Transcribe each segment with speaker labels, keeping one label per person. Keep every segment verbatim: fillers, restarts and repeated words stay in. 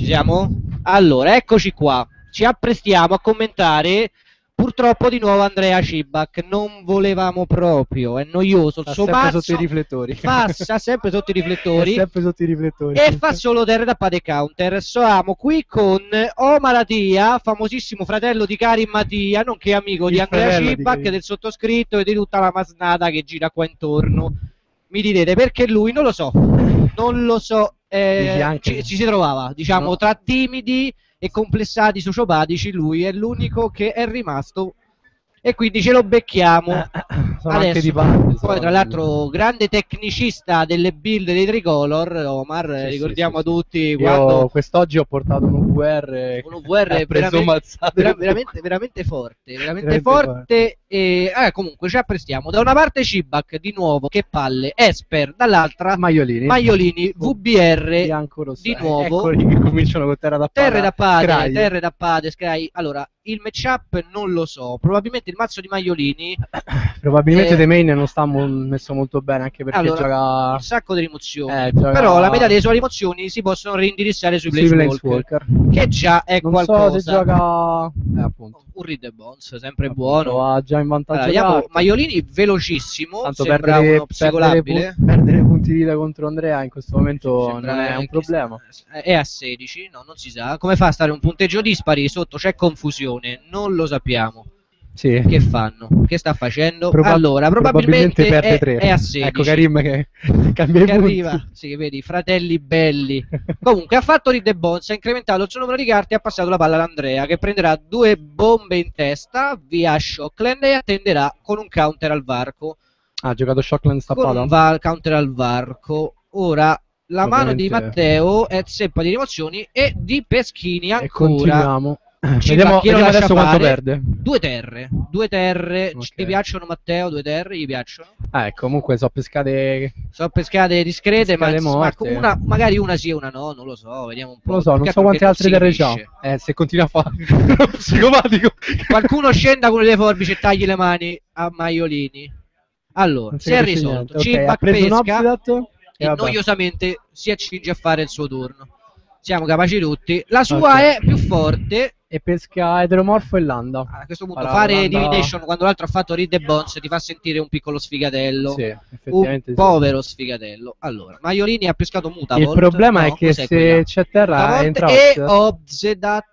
Speaker 1: Ci siamo? Allora, eccoci qua. Ci apprestiamo a commentare purtroppo di nuovo Andrea Cibac. Non volevamo proprio, è noioso. Il
Speaker 2: Sta
Speaker 1: suo
Speaker 2: sempre
Speaker 1: mazzo
Speaker 2: sotto i riflettori.
Speaker 1: fa, sta sempre sotto i riflettori.
Speaker 2: È sempre sotto i riflettori.
Speaker 1: E fa solo terre da pade counter. Siamo qui con Omar Atia, famosissimo fratello di Karim Matia, nonché amico
Speaker 2: Il
Speaker 1: di Andrea
Speaker 2: fratello di
Speaker 1: Cibac,
Speaker 2: Karim.
Speaker 1: del sottoscritto e di tutta la masnada che gira qua intorno. Mi direte perché lui? Non lo so, non lo so. Eh,
Speaker 2: anche-
Speaker 1: ci, ci si trovava, diciamo,
Speaker 2: No.
Speaker 1: tra timidi e complessati sociopatici. Lui è l'unico che è rimasto e quindi ce lo becchiamo.
Speaker 2: Sono
Speaker 1: Adesso,
Speaker 2: anche di parte.
Speaker 1: poi tra l'altro grande tecnicista delle build dei tricolor, Omar,
Speaker 2: Sì,
Speaker 1: ricordiamo
Speaker 2: sì, sì,
Speaker 1: a tutti
Speaker 2: Io
Speaker 1: quando
Speaker 2: quest'oggi ho portato un U V R.
Speaker 1: un U V R
Speaker 2: ha preso
Speaker 1: veramente,
Speaker 2: mazzate.
Speaker 1: vera- veramente, veramente forte, veramente,
Speaker 2: Veramente
Speaker 1: forte. E eh, comunque ci apprestiamo. Da una parte Cibac, di nuovo, che palle, Esper, dall'altra
Speaker 2: Maiolini.
Speaker 1: Maiolini, V B R,
Speaker 2: Bianco rosso.
Speaker 1: di nuovo.
Speaker 2: Eccoli che cominciano con terra da pade.
Speaker 1: Terre da pade,
Speaker 2: Scraglie.
Speaker 1: terre da pade, Scry. Allora, il matchup non lo so, probabilmente il mazzo di Maiolini.
Speaker 2: Probabilmente
Speaker 1: Eh,
Speaker 2: The Main non sta mo- messo molto bene, anche perché
Speaker 1: allora,
Speaker 2: gioca
Speaker 1: un sacco di rimozioni,
Speaker 2: Eh, gioca-
Speaker 1: però la metà delle sue rimozioni si possono reindirizzare sui
Speaker 2: sui
Speaker 1: Planeswalker,
Speaker 2: Planeswalker.
Speaker 1: che già è
Speaker 2: Non
Speaker 1: qualcosa.
Speaker 2: so se gioca eh, appunto.
Speaker 1: Un Read the Bones, sempre
Speaker 2: Appunto,
Speaker 1: buono.
Speaker 2: va già in vantaggio.
Speaker 1: Allora, vediamo
Speaker 2: carte.
Speaker 1: Maiolini velocissimo,
Speaker 2: Tanto
Speaker 1: sembra
Speaker 2: perdere,
Speaker 1: uno
Speaker 2: perdere,
Speaker 1: psicolabile.
Speaker 2: pu- perdere punti vita contro Andrea in questo momento
Speaker 1: Sembra
Speaker 2: non è un
Speaker 1: che
Speaker 2: problema.
Speaker 1: sta- È a sedici, no, non si sa. Come fa a stare un punteggio dispari? Sotto c'è confusione, non lo sappiamo.
Speaker 2: Sì.
Speaker 1: Che fanno? Che sta facendo?
Speaker 2: Proba-
Speaker 1: allora, probabilmente,
Speaker 2: perde
Speaker 1: è,
Speaker 2: tre.
Speaker 1: è a sedici.
Speaker 2: Ecco Karim che cambia i
Speaker 1: Che
Speaker 2: punti.
Speaker 1: arriva, sì, vedi, fratelli belli. Comunque ha fatto Read the Bones, ha incrementato il suo numero di carte e ha passato la palla ad Andrea, che prenderà due bombe in testa via Shockland e attenderà con un counter al varco.
Speaker 2: Ah, ha giocato Shockland
Speaker 1: Con
Speaker 2: stappato?
Speaker 1: un va- counter al varco. Ora la mano di
Speaker 2: Ovviamente-
Speaker 1: Matteo è zeppa di rimozioni e di Peschini
Speaker 2: E
Speaker 1: ancora.
Speaker 2: continuiamo.
Speaker 1: Ci
Speaker 2: Vediamo,
Speaker 1: va, chi lo
Speaker 2: vediamo
Speaker 1: lascia
Speaker 2: adesso quanto
Speaker 1: fare.
Speaker 2: perde.
Speaker 1: Due terre, due terre.
Speaker 2: Ok.
Speaker 1: Ti piacciono, Matteo? Due terre gli piacciono?
Speaker 2: Ah, ecco, comunque so pescate.
Speaker 1: Sono pescate discrete,
Speaker 2: Pescate
Speaker 1: ma, ma
Speaker 2: morte.
Speaker 1: una, magari una sì e una no, non lo so, vediamo un po'.
Speaker 2: Non lo so, non
Speaker 1: Più che
Speaker 2: so
Speaker 1: altro
Speaker 2: quante
Speaker 1: che
Speaker 2: altre
Speaker 1: non
Speaker 2: terre
Speaker 1: si
Speaker 2: c'ha.
Speaker 1: capisce.
Speaker 2: Eh, se continua a fare psicopatico.
Speaker 1: Qualcuno scenda con le forbici e tagli le mani a Maiolini. Allora,
Speaker 2: Non
Speaker 1: si è
Speaker 2: capisce
Speaker 1: risolto.
Speaker 2: niente. Ok,
Speaker 1: Cibac
Speaker 2: ha preso un
Speaker 1: pesca
Speaker 2: Obsidian
Speaker 1: e
Speaker 2: vabbè.
Speaker 1: noiosamente si accinge a fare il suo turno. Siamo capaci tutti. La sua
Speaker 2: Ok.
Speaker 1: è più forte.
Speaker 2: E pesca eteromorfo e landa.
Speaker 1: A questo punto
Speaker 2: Allora,
Speaker 1: fare
Speaker 2: landa-
Speaker 1: Divination quando l'altro ha fatto Read the Bones ti fa sentire un piccolo sfigatello.
Speaker 2: Sì,
Speaker 1: Un
Speaker 2: effettivamente sì.
Speaker 1: povero sfigatello. Allora, Maiolini ha pescato Mutavolt.
Speaker 2: Il problema
Speaker 1: no,
Speaker 2: è che
Speaker 1: cos'è
Speaker 2: se
Speaker 1: quella?
Speaker 2: c'è terra
Speaker 1: Mutavolt
Speaker 2: entra
Speaker 1: e
Speaker 2: Obsidian.
Speaker 1: Obsedat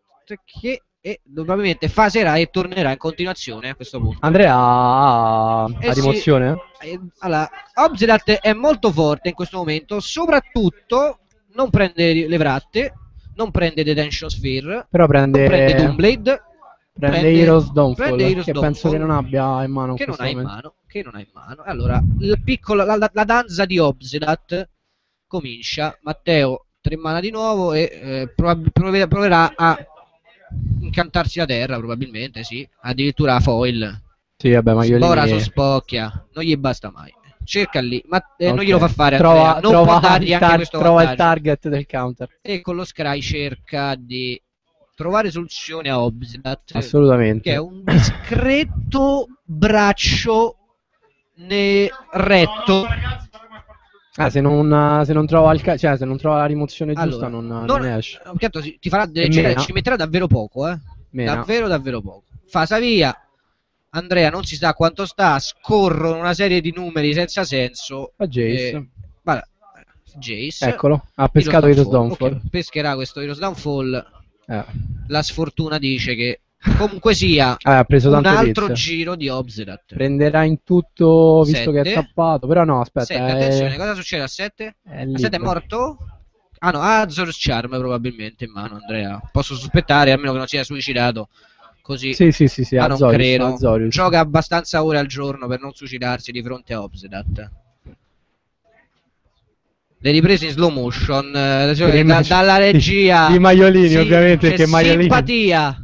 Speaker 1: che e probabilmente faserà e tornerà in continuazione a questo punto.
Speaker 2: Andrea ha,
Speaker 1: Eh
Speaker 2: ha
Speaker 1: sì.
Speaker 2: rimozione?
Speaker 1: Eh, Allora, Obsedat è molto forte in questo momento, soprattutto non prende le vratte, non prende Detention Sphere,
Speaker 2: Però
Speaker 1: non
Speaker 2: prende,
Speaker 1: prende Doomblade,
Speaker 2: prende Heroes Downfall,
Speaker 1: prende Heroes
Speaker 2: che penso che
Speaker 1: Downfall,
Speaker 2: non abbia in mano in
Speaker 1: che non
Speaker 2: questo
Speaker 1: ha in
Speaker 2: momento.
Speaker 1: mano, che non ha in mano. Allora, il piccolo, la, la- la danza di Obsedat comincia. Matteo tre mana di nuovo e eh, probab- prove- proverà a incantarsi la terra, probabilmente, sì. Addirittura a foil.
Speaker 2: Sì, vabbè, Maiolini...
Speaker 1: Sbora, sospocchia, non gli basta mai. Cerca lì, ma eh, non
Speaker 2: Ok.
Speaker 1: glielo fa fare
Speaker 2: Trova,
Speaker 1: Andrea, non
Speaker 2: trova
Speaker 1: può dargli
Speaker 2: il
Speaker 1: anche
Speaker 2: tar-
Speaker 1: questo
Speaker 2: trova il
Speaker 1: vantaggio.
Speaker 2: target del counter.
Speaker 1: E con lo Scry cerca di trovare soluzione a Obsidian,
Speaker 2: Assolutamente.
Speaker 1: che è un discreto braccio ne- retto.
Speaker 2: Ah, se non, se non trova il ca- cioè, se non trova la rimozione giusta
Speaker 1: Allora,
Speaker 2: non,
Speaker 1: non-
Speaker 2: non esce.
Speaker 1: certo, sì, ti farà delle-
Speaker 2: E
Speaker 1: ci,
Speaker 2: mena.
Speaker 1: ci metterà davvero poco, eh.
Speaker 2: Mena.
Speaker 1: Davvero, davvero poco. Fasa via. Andrea non si sa quanto sta, scorrono una serie di numeri senza senso.
Speaker 2: Fa Jace.
Speaker 1: Eh, guarda, Jace.
Speaker 2: Eccolo, ha pescato Heroes Downfall.
Speaker 1: Ok, pescherà questo Heroes Downfall.
Speaker 2: Eh.
Speaker 1: La sfortuna dice che comunque sia
Speaker 2: Ah, ha preso
Speaker 1: un
Speaker 2: tante
Speaker 1: altro
Speaker 2: pizze.
Speaker 1: giro di Obsidian.
Speaker 2: Prenderà in tutto, visto che è
Speaker 1: Sette.
Speaker 2: tappato. Però no, aspetta.
Speaker 1: sette,
Speaker 2: è-
Speaker 1: attenzione, cosa succede a sette?
Speaker 2: è
Speaker 1: A sette è
Speaker 2: libero.
Speaker 1: morto? Ah no, ha Azor's Charm probabilmente in mano, Andrea. Posso sospettare, a meno che non sia suicidato. Così,
Speaker 2: Sì, sì, sì, sì,
Speaker 1: ma non
Speaker 2: Azorius,
Speaker 1: credo.
Speaker 2: Azorius.
Speaker 1: Gioca abbastanza ore al giorno per non suicidarsi di fronte a Obsidian. Le riprese in slow motion, eh, cioè,
Speaker 2: Le
Speaker 1: da-
Speaker 2: immagini-
Speaker 1: dalla regia
Speaker 2: di- di Maiolini,
Speaker 1: sì,
Speaker 2: ovviamente,
Speaker 1: c'è
Speaker 2: che Maiolini-
Speaker 1: simpatia.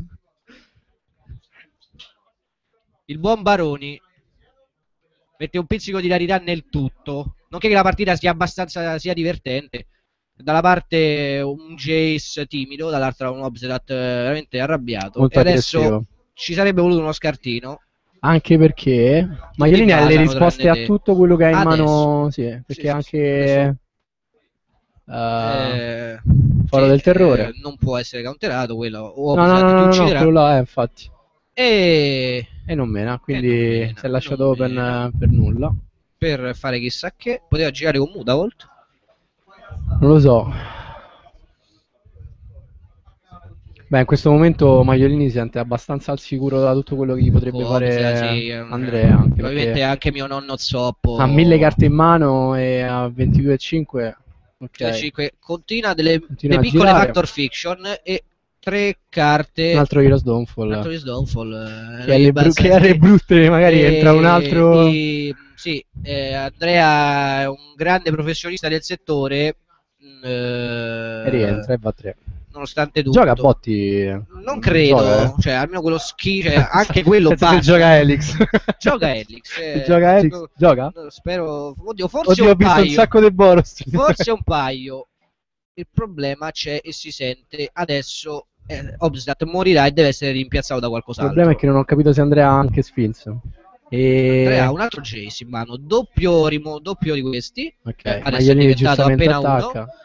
Speaker 1: Il buon Baroni mette un pizzico di rarità nel tutto, nonché che la partita sia abbastanza sia divertente. Dalla parte un Jace timido, dall'altra un Obsidian veramente arrabbiato.
Speaker 2: Molto
Speaker 1: e adesso
Speaker 2: aggressivo.
Speaker 1: ci sarebbe voluto uno scartino.
Speaker 2: Anche perché Maiolini ha le
Speaker 1: basano
Speaker 2: risposte
Speaker 1: tranne
Speaker 2: a
Speaker 1: te.
Speaker 2: tutto quello che ha in
Speaker 1: Adesso.
Speaker 2: mano. Sì, perché
Speaker 1: Sì, sì,
Speaker 2: anche.
Speaker 1: sì,
Speaker 2: eh,
Speaker 1: Eh,
Speaker 2: Faro del terrore.
Speaker 1: Eh, non può essere counterato quello, o
Speaker 2: No, no,
Speaker 1: Obsat
Speaker 2: no,
Speaker 1: ti
Speaker 2: no, no,
Speaker 1: ucciderà.
Speaker 2: quello là è infatti.
Speaker 1: E...
Speaker 2: E non mena, quindi
Speaker 1: e non mena,
Speaker 2: si è lasciato
Speaker 1: non
Speaker 2: open
Speaker 1: mena.
Speaker 2: eh, per nulla.
Speaker 1: Per fare chissà che, poteva girare con Mutavolt.
Speaker 2: Non lo so. Beh, in questo momento Maiolini si sente abbastanza al sicuro da tutto quello che gli potrebbe
Speaker 1: Come
Speaker 2: fare
Speaker 1: sia, sì, eh,
Speaker 2: Andrea, anche
Speaker 1: probabilmente
Speaker 2: perché
Speaker 1: anche mio nonno zoppo
Speaker 2: ha mille carte in mano e a ventidue e cinque, ok,
Speaker 1: cinque, continua delle,
Speaker 2: continua
Speaker 1: le
Speaker 2: a
Speaker 1: piccole
Speaker 2: girare.
Speaker 1: Factor Fiction e tre carte.
Speaker 2: Un altro Heroes Dawnfall.
Speaker 1: Un altro Downfall, eh,
Speaker 2: Che alle bru- che alle brutte magari
Speaker 1: e,
Speaker 2: entra un altro.
Speaker 1: i- sì, eh, Andrea è un grande professionista del settore, mh,
Speaker 2: E
Speaker 1: eh,
Speaker 2: rientra e va a tre.
Speaker 1: nonostante tutto.
Speaker 2: Gioca a botti.
Speaker 1: Non credo,
Speaker 2: Gioca, eh.
Speaker 1: cioè almeno quello ski, cioè, anche quello
Speaker 2: Penso che
Speaker 1: basta.
Speaker 2: gioca Helix.
Speaker 1: Gioca Helix. eh,
Speaker 2: Gioca Helix?
Speaker 1: no,
Speaker 2: Gioca?
Speaker 1: no, spero, oddio, forse
Speaker 2: Oddio,
Speaker 1: un
Speaker 2: ho visto
Speaker 1: paio.
Speaker 2: un sacco di Boros.
Speaker 1: Forse un paio. Il problema c'è e si sente adesso. Eh, Obstat morirà e deve essere rimpiazzato da
Speaker 2: Il
Speaker 1: qualcos'altro.
Speaker 2: problema è che non ho capito se Andrea ha anche Sphinx. E...
Speaker 1: Andrea ha un altro Jace in mano, doppio, rimo, doppio di questi.
Speaker 2: Ok,
Speaker 1: eh, adesso è
Speaker 2: Maiolini
Speaker 1: diventato
Speaker 2: giustamente
Speaker 1: appena
Speaker 2: attacca.
Speaker 1: uno.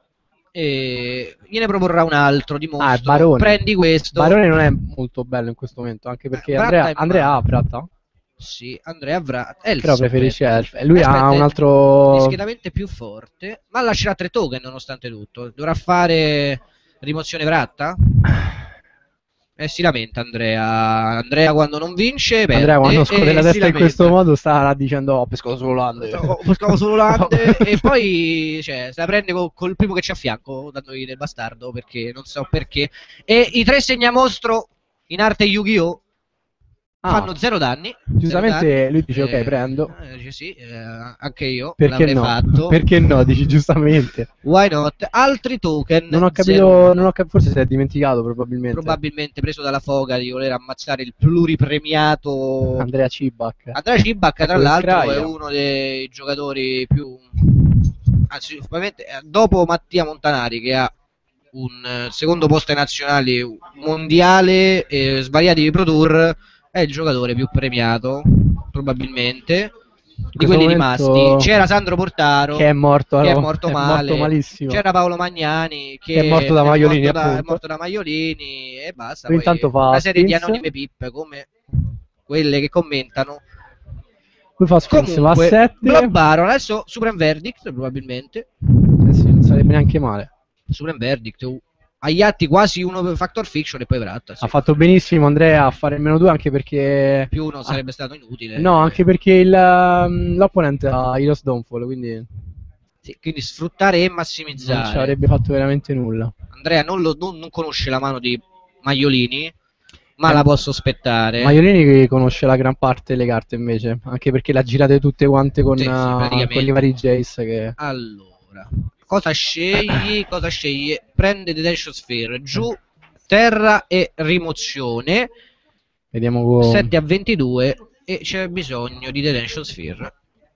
Speaker 1: E gliene proporrà un altro di mostro.
Speaker 2: Ah, è Barone.
Speaker 1: Prendi questo.
Speaker 2: Barone non è molto bello in questo momento, anche perché
Speaker 1: Eh,
Speaker 2: Andrea,
Speaker 1: Vratta in
Speaker 2: Andrea
Speaker 1: mano.
Speaker 2: ha Vratta,
Speaker 1: Sì, Andrea avrà Elf.
Speaker 2: però preferisce Elf. E lui
Speaker 1: Aspetta,
Speaker 2: ha un
Speaker 1: è
Speaker 2: altro...
Speaker 1: discretamente più forte, ma lascerà tre token nonostante tutto. Dovrà fare rimozione Vratta? E si lamenta Andrea. Andrea quando non vince perde.
Speaker 2: Andrea quando scuote la
Speaker 1: e si
Speaker 2: testa in
Speaker 1: lamenta.
Speaker 2: questo modo sta dicendo oh, pesco solo lande.
Speaker 1: Oh, pescavo solo lande e poi cioè, se la prende col, col primo che c'è a fianco, dandogli del bastardo, perché non so perché. E i tre segnamostro in arte Yu-Gi-Oh!
Speaker 2: Ah,
Speaker 1: Fanno zero danni.
Speaker 2: giustamente
Speaker 1: zero danni.
Speaker 2: lui dice ok,
Speaker 1: Eh,
Speaker 2: prendo.
Speaker 1: eh, dice sì, eh, anche io
Speaker 2: Perché
Speaker 1: l'avrei
Speaker 2: no?
Speaker 1: fatto.
Speaker 2: Perché no? Dici giustamente.
Speaker 1: Why not? Altri token.
Speaker 2: Non ho capito, non ho cap- forse si è dimenticato probabilmente.
Speaker 1: Probabilmente preso dalla foga di voler ammazzare il pluripremiato
Speaker 2: Andrea Cibac.
Speaker 1: Andrea Cibac, tra
Speaker 2: Ecco,
Speaker 1: l'altro,
Speaker 2: Scraia.
Speaker 1: è uno dei giocatori più. Anzi, probabilmente eh, dopo Mattia Montanari, che ha un eh, secondo posto ai nazionali mondiale e svariati di Pro Tour, è il giocatore più premiato, probabilmente, di
Speaker 2: questo
Speaker 1: quelli
Speaker 2: momento-
Speaker 1: rimasti. C'era Sandro Portaro,
Speaker 2: Che è morto,
Speaker 1: che è
Speaker 2: no?
Speaker 1: morto
Speaker 2: È
Speaker 1: male.
Speaker 2: morto malissimo.
Speaker 1: C'era Paolo Magnani, che,
Speaker 2: Che è morto da Maiolini,
Speaker 1: morto da, è
Speaker 2: appunto.
Speaker 1: morto da Maiolini, e basta.
Speaker 2: Lui
Speaker 1: Poi
Speaker 2: intanto fa
Speaker 1: una serie di
Speaker 2: Sphinx.
Speaker 1: anonime pip, come quelle che commentano.
Speaker 2: Lui fa Sphinx, va a
Speaker 1: Comunque,
Speaker 2: sette.
Speaker 1: Blood Baron, adesso Supreme Verdict, probabilmente.
Speaker 2: Eh sì, non sarebbe neanche male.
Speaker 1: Supreme Verdict, uh, agli atti quasi uno per Factor Fiction e poi Vratta. Sì.
Speaker 2: Ha fatto benissimo Andrea a fare il meno due, anche perché...
Speaker 1: Più uno
Speaker 2: Ah,
Speaker 1: sarebbe stato inutile.
Speaker 2: no, anche perché il, um, l'opponent ha Heroes Dawnfall, quindi
Speaker 1: Sì, quindi sfruttare e
Speaker 2: non
Speaker 1: massimizzare.
Speaker 2: ci avrebbe fatto veramente nulla.
Speaker 1: Andrea non, lo, non, non conosce la mano di Maiolini, ma
Speaker 2: Eh,
Speaker 1: la può sospettare.
Speaker 2: Maiolini conosce la gran parte delle carte invece, anche perché le ha girate tutte quante con,
Speaker 1: Sì, sì,
Speaker 2: uh,
Speaker 1: praticamente.
Speaker 2: con i vari Jace che...
Speaker 1: Allora, cosa scegli? Cosa scegli? Prende Detention Sphere, giù, terra e rimozione.
Speaker 2: Vediamo co-
Speaker 1: sette a ventidue e c'è bisogno di Detention Sphere.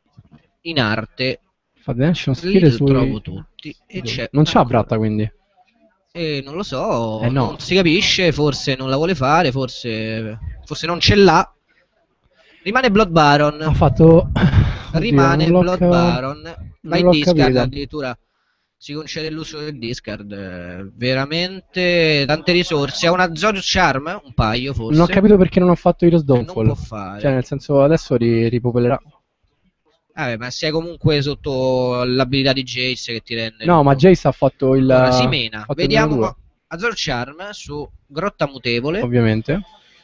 Speaker 1: In arte
Speaker 2: fa Detention
Speaker 1: li
Speaker 2: Sphere sui...
Speaker 1: trovo tutti. E c'è
Speaker 2: Non c'ha
Speaker 1: ancora.
Speaker 2: Bratta quindi.
Speaker 1: Eh, non lo so,
Speaker 2: Eh, no.
Speaker 1: non si capisce, forse non la vuole fare, forse, forse non ce l'ha. Rimane Blood Baron.
Speaker 2: Ha fatto...
Speaker 1: Rimane
Speaker 2: Oddio, non l'ho
Speaker 1: Blood
Speaker 2: ca-
Speaker 1: Baron. Va in
Speaker 2: l'ho
Speaker 1: discard,
Speaker 2: capito.
Speaker 1: addirittura si concede l'uso del discard. eh, Veramente tante risorse. Ha una Zodiac Charm, un paio forse.
Speaker 2: Non ho capito perché non ho fatto Heroes
Speaker 1: Eh, non
Speaker 2: Dawnfall.
Speaker 1: può fare.
Speaker 2: Cioè, nel senso, adesso ri- ripopolerà.
Speaker 1: Vabbè, ma sei comunque sotto l'abilità di Jace che ti rende.
Speaker 2: No, ma Jace ha fatto il...
Speaker 1: Allora, si
Speaker 2: ha
Speaker 1: mena.
Speaker 2: fatto il
Speaker 1: Vediamo.
Speaker 2: meno
Speaker 1: Azor Charm su Grotta Mutevole.
Speaker 2: due, ovviamente.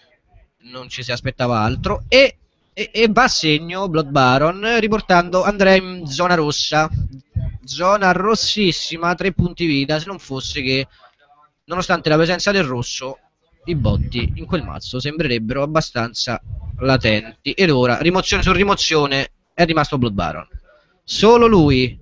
Speaker 1: Non ci si aspettava altro. E, e, e va a segno Blood Baron, riportando Andrea in zona rossa. Zona rossissima, tre punti vita. Se non fosse che, nonostante la presenza del rosso, i botti in quel mazzo sembrerebbero abbastanza latenti. Ed ora, rimozione su rimozione, è rimasto Blood Baron. Solo lui.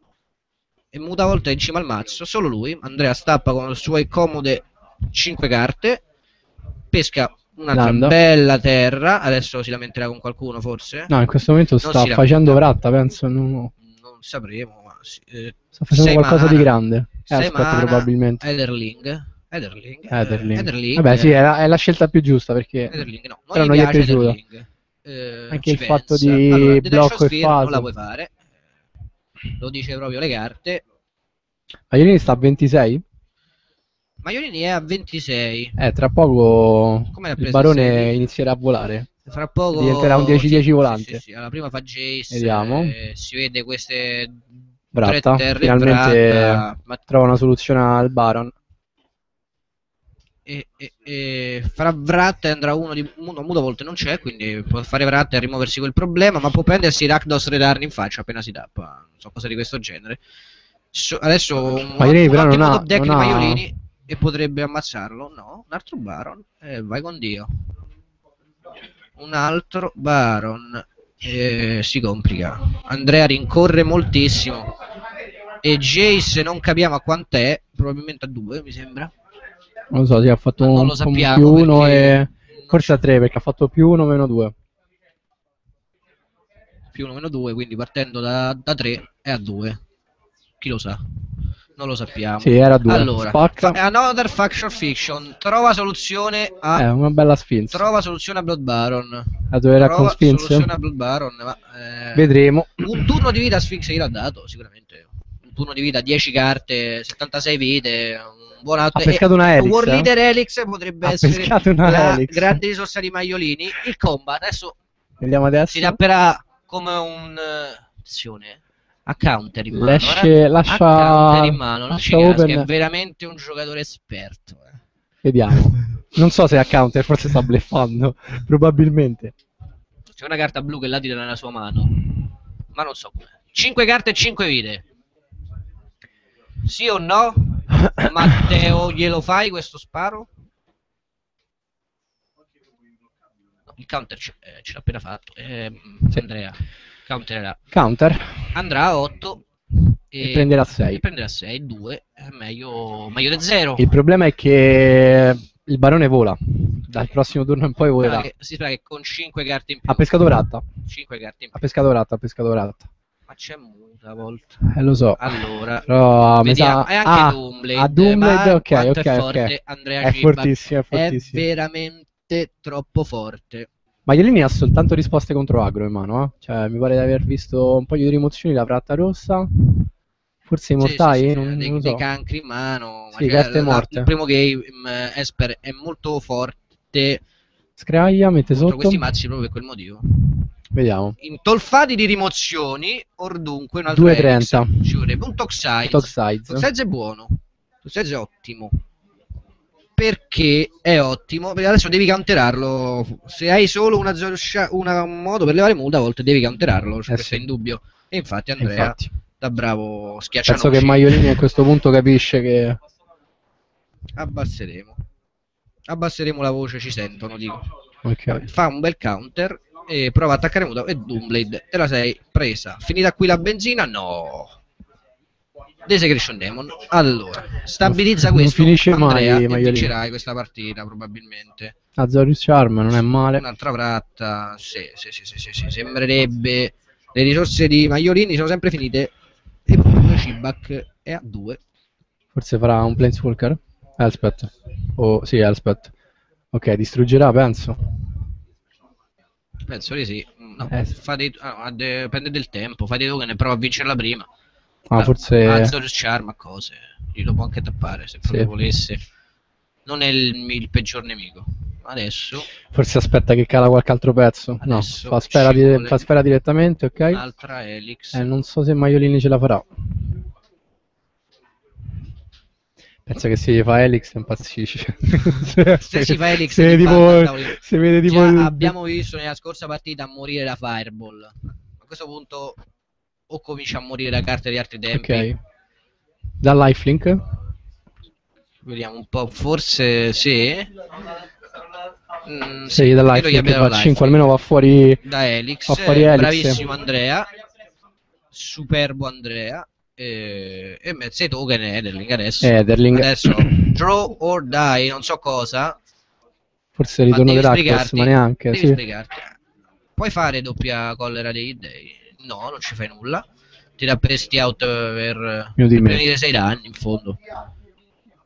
Speaker 1: E muta a volte in cima al mazzo. Solo lui. Andrea stappa con le sue comode cinque carte. Pesca un'altra
Speaker 2: Landa.
Speaker 1: bella terra. Adesso si lamenterà con qualcuno, forse?
Speaker 2: No, in questo momento
Speaker 1: Non
Speaker 2: sta
Speaker 1: si
Speaker 2: facendo
Speaker 1: lamenta.
Speaker 2: Vratta, penso. Non,
Speaker 1: Non sapremo, ma sì, eh,
Speaker 2: sta facendo
Speaker 1: sei
Speaker 2: qualcosa
Speaker 1: mana.
Speaker 2: di grande.
Speaker 1: sei
Speaker 2: Aspetta,
Speaker 1: mana,
Speaker 2: probabilmente.
Speaker 1: Ederling. Ederling. eh,
Speaker 2: Ederling.
Speaker 1: Ederling.
Speaker 2: Vabbè, sì, è la, è la scelta più giusta perché...
Speaker 1: Ederling, no, non
Speaker 2: Però
Speaker 1: gli
Speaker 2: non gli è
Speaker 1: piace
Speaker 2: piaciuto.
Speaker 1: Ederling. Eh,
Speaker 2: Anche
Speaker 1: ci
Speaker 2: il fatto
Speaker 1: pensa.
Speaker 2: di
Speaker 1: Allora, Detention
Speaker 2: blocco e
Speaker 1: Sphere non
Speaker 2: fase.
Speaker 1: la puoi fare. Lo dice proprio le carte.
Speaker 2: Maiolini sta a ventisei?
Speaker 1: Maiolini è a ventisei.
Speaker 2: Eh, tra poco
Speaker 1: Come l'ha
Speaker 2: il
Speaker 1: presa a
Speaker 2: barone
Speaker 1: sedici?
Speaker 2: inizierà a volare.
Speaker 1: Fra poco
Speaker 2: Diventerà un dieci dieci
Speaker 1: sì, sì,
Speaker 2: volante.
Speaker 1: sì, sì. Alla prima fa Jace,
Speaker 2: Vediamo.
Speaker 1: eh, si vede queste tre
Speaker 2: Vratta,
Speaker 1: terre e
Speaker 2: finalmente
Speaker 1: Vratta, ma
Speaker 2: trova una soluzione al Baron.
Speaker 1: e, e, e farà Vratta e andrà uno di uno, Muda volte non c'è, quindi può fare Vratta e rimuoversi quel problema, ma può prendersi Rakdos Return in faccia appena si tappa, non so cosa di questo genere. So, adesso un,
Speaker 2: Maiolini
Speaker 1: un
Speaker 2: però non
Speaker 1: ottimo
Speaker 2: ha,
Speaker 1: top deck
Speaker 2: non
Speaker 1: di
Speaker 2: ha...
Speaker 1: Maiolini e potrebbe ammazzarlo. No, un altro Baron e vai con Dio. Un altro Baron e si complica. Andrea rincorre moltissimo e Jace non capiamo a quant'è, probabilmente a due mi sembra.
Speaker 2: Non lo so, sì, ha fatto
Speaker 1: Ma non
Speaker 2: un,
Speaker 1: lo
Speaker 2: un
Speaker 1: sappiamo
Speaker 2: più uno
Speaker 1: perché
Speaker 2: e... Forse a tre, perché ha fatto più uno meno due.
Speaker 1: più uno meno due, quindi partendo da, da tre è a due. Chi lo sa? Non lo sappiamo.
Speaker 2: Sì, era a due.
Speaker 1: Allora,
Speaker 2: Spacca.
Speaker 1: fa- Another Faction Fiction trova soluzione a
Speaker 2: È una bella Sphinx.
Speaker 1: trova soluzione a Blood Baron.
Speaker 2: La troverà con
Speaker 1: Trova
Speaker 2: Sphinx?
Speaker 1: soluzione a Blood Baron, ma eh,
Speaker 2: Vedremo.
Speaker 1: un turno di vita a Sphinx gliel'ha dato, sicuramente. Un turno di vita, dieci carte, settantasei vite, un buon
Speaker 2: Ha pescato una Helix.
Speaker 1: War
Speaker 2: eh?
Speaker 1: Leader Helix potrebbe
Speaker 2: Ha
Speaker 1: essere
Speaker 2: pescato una
Speaker 1: la
Speaker 2: Helix.
Speaker 1: grande risorsa di Maiolini. Il combat adesso
Speaker 2: Vediamo adesso.
Speaker 1: si tapperà come un azione a counter in mano.
Speaker 2: Lasce,
Speaker 1: eh?
Speaker 2: lascia,
Speaker 1: A counter in mano,
Speaker 2: lascia
Speaker 1: Lasci Gas, che
Speaker 2: open.
Speaker 1: è veramente un giocatore esperto. eh.
Speaker 2: Vediamo. Non so se è a counter, forse sta bluffando. Probabilmente.
Speaker 1: C'è una carta blu che la tira nella sua mano, ma non so com'è. cinque carte e cinque vite. Sì o no? Matteo, glielo fai questo sparo? No, il counter ce, eh, ce l'ha appena fatto. Eh,
Speaker 2: Sì.
Speaker 1: Andrea, countererà.
Speaker 2: Counter.
Speaker 1: Andrà a otto
Speaker 2: E prenderà sei.
Speaker 1: E prenderà sei, due. È meglio, meglio di zero.
Speaker 2: Il problema è che il barone vola. Dal prossimo turno in poi volerà.
Speaker 1: Che, si spera che con cinque carte in più.
Speaker 2: Ha pescato Vratta.
Speaker 1: cinque carte in
Speaker 2: Ha
Speaker 1: più.
Speaker 2: pescato Vratta, ha pescato Vratta.
Speaker 1: Ma c'è muta a volte.
Speaker 2: Eh, lo so.
Speaker 1: Allora,
Speaker 2: Però mi
Speaker 1: vediamo.
Speaker 2: sa...
Speaker 1: E anche
Speaker 2: ah,
Speaker 1: Doomblade.
Speaker 2: a Doomblade,
Speaker 1: Ma
Speaker 2: ok,
Speaker 1: quanto
Speaker 2: ok,
Speaker 1: è
Speaker 2: ok.
Speaker 1: forte Andrea
Speaker 2: È
Speaker 1: Ciba.
Speaker 2: fortissimo, è fortissimo.
Speaker 1: È veramente troppo forte.
Speaker 2: Maiolini ha soltanto risposte contro agro in mano, eh? Cioè, mi pare di aver visto un paio di rimozioni, la Vratta rossa, forse i
Speaker 1: Sì,
Speaker 2: mortai,
Speaker 1: sì, sì,
Speaker 2: non,
Speaker 1: dei,
Speaker 2: non lo
Speaker 1: dei
Speaker 2: so.
Speaker 1: cancri in mano.
Speaker 2: Sì,
Speaker 1: Cioè,
Speaker 2: carte
Speaker 1: la-
Speaker 2: morte.
Speaker 1: il primo game eh, Esper è molto forte
Speaker 2: Scraglia, mette
Speaker 1: contro
Speaker 2: sotto.
Speaker 1: questi mazzi proprio per quel motivo.
Speaker 2: Vediamo.
Speaker 1: Intolfati di rimozioni, or dunque un altro
Speaker 2: due
Speaker 1: Helix.
Speaker 2: trenta.
Speaker 1: Ci vorrebbe un Toxize.
Speaker 2: Toxize.
Speaker 1: Toxize è buono. Toxize è ottimo. Perché è ottimo? Perché adesso devi counterarlo. Se hai solo una, una un modo per levare Muda, a volte devi counterarlo. Cioè,
Speaker 2: Eh
Speaker 1: questo
Speaker 2: sì.
Speaker 1: è indubbio. E infatti Andrea,
Speaker 2: Infatti.
Speaker 1: da bravo schiaccianoci,
Speaker 2: Penso che Maiolini a questo punto capisce che...
Speaker 1: abbasseremo. Abbasseremo la voce, ci sentono, dico.
Speaker 2: Ok.
Speaker 1: Fa un bel counter e prova a attaccare Muda e Doomblade. Te la sei presa. Finita qui la benzina? No. Desecration Demon. Allora, stabilizza
Speaker 2: Non
Speaker 1: questo
Speaker 2: finisce mai,
Speaker 1: Andrea e
Speaker 2: Maiolini.
Speaker 1: vincerai questa partita probabilmente.
Speaker 2: Azorius Charm non è male.
Speaker 1: Un'altra vratta. Sì, sì, sì, sì, sì, sì. Sembrerebbe. Le risorse di Maiolini sono sempre finite. E poi Cibac è a due.
Speaker 2: Forse farà un Planeswalker? Elspeth. Oh, sì, Elspeth. Ok, distruggerà, penso.
Speaker 1: Penso di sì. No,
Speaker 2: Eh.
Speaker 1: fa dei, ah, de, prende del tempo. Fai dei token e prova a vincerla prima.
Speaker 2: Ah, forse...
Speaker 1: Azorius Charm a cose. Glielo può anche tappare se proprio
Speaker 2: Sì.
Speaker 1: volesse. Non è il, il peggior nemico. Adesso
Speaker 2: Forse aspetta che cala qualche altro pezzo. No,
Speaker 1: Adesso
Speaker 2: fa sfera,
Speaker 1: ci
Speaker 2: di-
Speaker 1: vuole
Speaker 2: fa sfera direttamente, ok?
Speaker 1: un'altra Helix.
Speaker 2: Eh, non so se Maiolini ce la farà. Pensa che se gli fa Helix impazzisce. se,
Speaker 1: Se si fa Helix
Speaker 2: se vede
Speaker 1: gli fa
Speaker 2: tipo,
Speaker 1: Fantauli.
Speaker 2: se vede tipo
Speaker 1: Già
Speaker 2: il-
Speaker 1: abbiamo visto nella scorsa partita morire la Fireball. A questo punto o comincia a morire da carte di altri tempi.
Speaker 2: Ok. Da lifelink?
Speaker 1: Vediamo un po', forse sì. Mm,
Speaker 2: Sì, da
Speaker 1: credo gli
Speaker 2: lifelink
Speaker 1: abbia dato
Speaker 2: va
Speaker 1: lifelink.
Speaker 2: cinque, almeno va fuori.
Speaker 1: Da Helix,
Speaker 2: Va fuori Helix.
Speaker 1: bravissimo Andrea, superbo Andrea. E, e mezzo ai token Ederling adesso.
Speaker 2: Ederling.
Speaker 1: Adesso draw or die, non so cosa.
Speaker 2: Forse il
Speaker 1: Ma
Speaker 2: ritorno
Speaker 1: devi
Speaker 2: di Rakdos,
Speaker 1: sbrigarti,
Speaker 2: ma neanche.
Speaker 1: devi
Speaker 2: Sì.
Speaker 1: sbrigarti. Puoi fare doppia collera dei dei? No, non ci fai nulla. Ti dà pesti out per,
Speaker 2: Mio di
Speaker 1: per
Speaker 2: me.
Speaker 1: prevenire sei danni in fondo.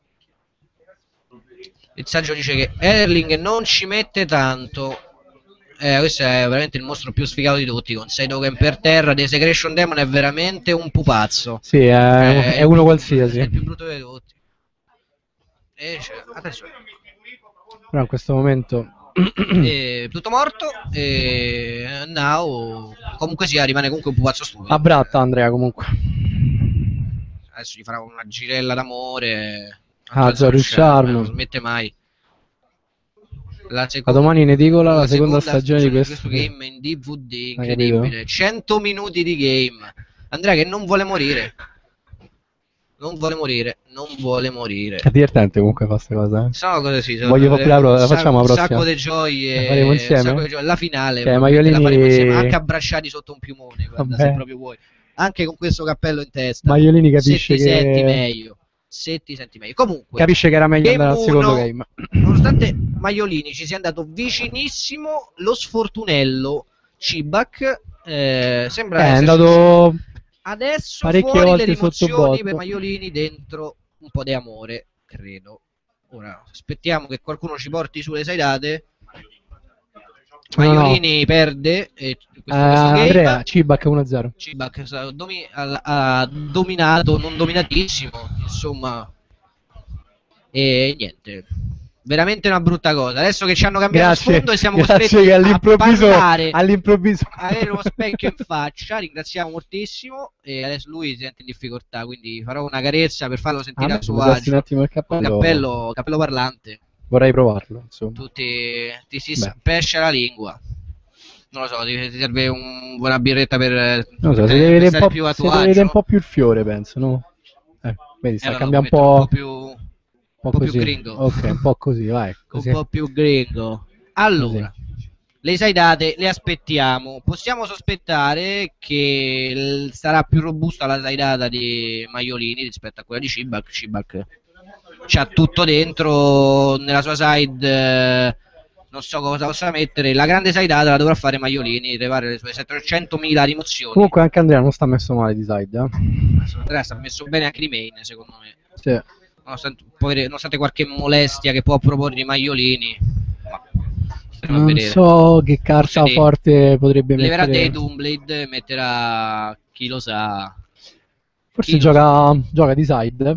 Speaker 1: Il saggio dice che Erling non ci mette tanto. Eh, questo è veramente il mostro più sfigato di tutti, con sei token per terra. Desecration Demon è veramente un pupazzo.
Speaker 2: Sì, è,
Speaker 1: Cioè, è
Speaker 2: è
Speaker 1: il
Speaker 2: uno
Speaker 1: più,
Speaker 2: qualsiasi.
Speaker 1: è il più brutto di tutti. E cioè, adesso
Speaker 2: Però in questo momento...
Speaker 1: è tutto morto. E now, comunque sia, rimane comunque un pupazzo stupido.
Speaker 2: Abbratta Andrea comunque.
Speaker 1: Adesso gli farà una girella d'amore.
Speaker 2: Ah,
Speaker 1: Tanto
Speaker 2: Zero
Speaker 1: Zero Charm,
Speaker 2: Charm.
Speaker 1: non smette mai. La,
Speaker 2: Da domani in edicola la
Speaker 1: la
Speaker 2: seconda
Speaker 1: seconda
Speaker 2: stagione di
Speaker 1: stagione di
Speaker 2: questo.
Speaker 1: questo game in D V D,
Speaker 2: Hai capito?
Speaker 1: incredibile. cento minuti di game. Andrea che non vuole morire. Non vuole morire, non vuole morire.
Speaker 2: È divertente comunque fa questa cosa, eh.
Speaker 1: Sono cose sì, sono
Speaker 2: Voglio fare la, pro- la facciamo la
Speaker 1: un
Speaker 2: prossima.
Speaker 1: sacco di
Speaker 2: La
Speaker 1: gioie,
Speaker 2: faremo
Speaker 1: un
Speaker 2: insieme?
Speaker 1: sacco di gioie. La finale,
Speaker 2: Cioè,
Speaker 1: probabilmente la faremo insieme,
Speaker 2: Maiolini...
Speaker 1: anche abbracciati sotto un piumone, guarda, se
Speaker 2: Vabbè.
Speaker 1: proprio vuoi. Anche con questo cappello in testa.
Speaker 2: Maiolini
Speaker 1: Se
Speaker 2: capisce
Speaker 1: ti senti
Speaker 2: che...
Speaker 1: meglio. Se ti senti meglio. Comunque,
Speaker 2: Capisce che era meglio
Speaker 1: Game
Speaker 2: andare al secondo
Speaker 1: uno,
Speaker 2: game.
Speaker 1: nonostante Maiolini ci sia andato vicinissimo, lo sfortunello Cibac eh, sembra
Speaker 2: Eh, è
Speaker 1: esserci
Speaker 2: andato
Speaker 1: adesso
Speaker 2: parecchie
Speaker 1: fuori le
Speaker 2: volte sotto
Speaker 1: rimozioni per
Speaker 2: botto.
Speaker 1: Maiolini, dentro un po' di amore, credo. Ora aspettiamo che qualcuno ci porti sulle sidate.
Speaker 2: No, no.
Speaker 1: Maiolini perde eh, questo,
Speaker 2: Eh,
Speaker 1: questo game.
Speaker 2: Andrea, Cibac uno a zero.
Speaker 1: Cibac ha, domi- ha- ha dominato, non dominatissimo, insomma. E niente, veramente una brutta cosa. Adesso che ci hanno cambiato
Speaker 2: Grazie,
Speaker 1: sfondo e siamo
Speaker 2: grazie
Speaker 1: costretti
Speaker 2: che
Speaker 1: a
Speaker 2: all'improvviso,
Speaker 1: parlare,
Speaker 2: all'improvviso.
Speaker 1: avere uno specchio in faccia, ringraziamo moltissimo. E adesso lui si sente in difficoltà, quindi farò una carezza per farlo
Speaker 2: A
Speaker 1: sentire
Speaker 2: me
Speaker 1: a
Speaker 2: se
Speaker 1: suo
Speaker 2: mi dasti un
Speaker 1: agio.
Speaker 2: attimo il
Speaker 1: Col
Speaker 2: cappello,
Speaker 1: cappello, cappello parlante,
Speaker 2: vorrei provarlo, insomma.
Speaker 1: tu ti, ti si
Speaker 2: Beh.
Speaker 1: spescia la lingua. Non lo so, ti, ti serve un, una birretta per,
Speaker 2: Non lo so,
Speaker 1: per,
Speaker 2: si deve
Speaker 1: per
Speaker 2: vedere un
Speaker 1: stare
Speaker 2: po',
Speaker 1: più a
Speaker 2: si
Speaker 1: tuo
Speaker 2: deve vedere un
Speaker 1: agio.
Speaker 2: po' più il fiore, penso, no? Eh, vedi, sta
Speaker 1: Eh, allora,
Speaker 2: cambiando un
Speaker 1: mettere un
Speaker 2: po',
Speaker 1: po' più,
Speaker 2: un
Speaker 1: un
Speaker 2: po'
Speaker 1: po' più
Speaker 2: così.
Speaker 1: gringo.
Speaker 2: Ok, un po' così, vai, così.
Speaker 1: Un po' più gringo. Allora, le sidate le aspettiamo. Possiamo sospettare che l- sarà più robusta la sidata di Maiolini rispetto a quella di Cibac. Cibac c'ha tutto dentro nella sua side. eh, Non so cosa possa mettere. La grande sidata la dovrà fare Maiolini, levare le sue settecentomila rimozioni.
Speaker 2: Comunque anche Andrea non sta messo male di side, eh?
Speaker 1: Andrea sta messo bene anche di main, secondo me.
Speaker 2: Sì.
Speaker 1: Nonostante, poi, nonostante qualche molestia che può proporre i Maiolini, ma staremo a
Speaker 2: Non
Speaker 1: vedere.
Speaker 2: so che carta
Speaker 1: Forse
Speaker 2: forte potrebbe
Speaker 1: leverà
Speaker 2: mettere.
Speaker 1: dei Doomblade, metterà chi lo sa.
Speaker 2: Forse
Speaker 1: Chi lo
Speaker 2: gioca, gioca di side.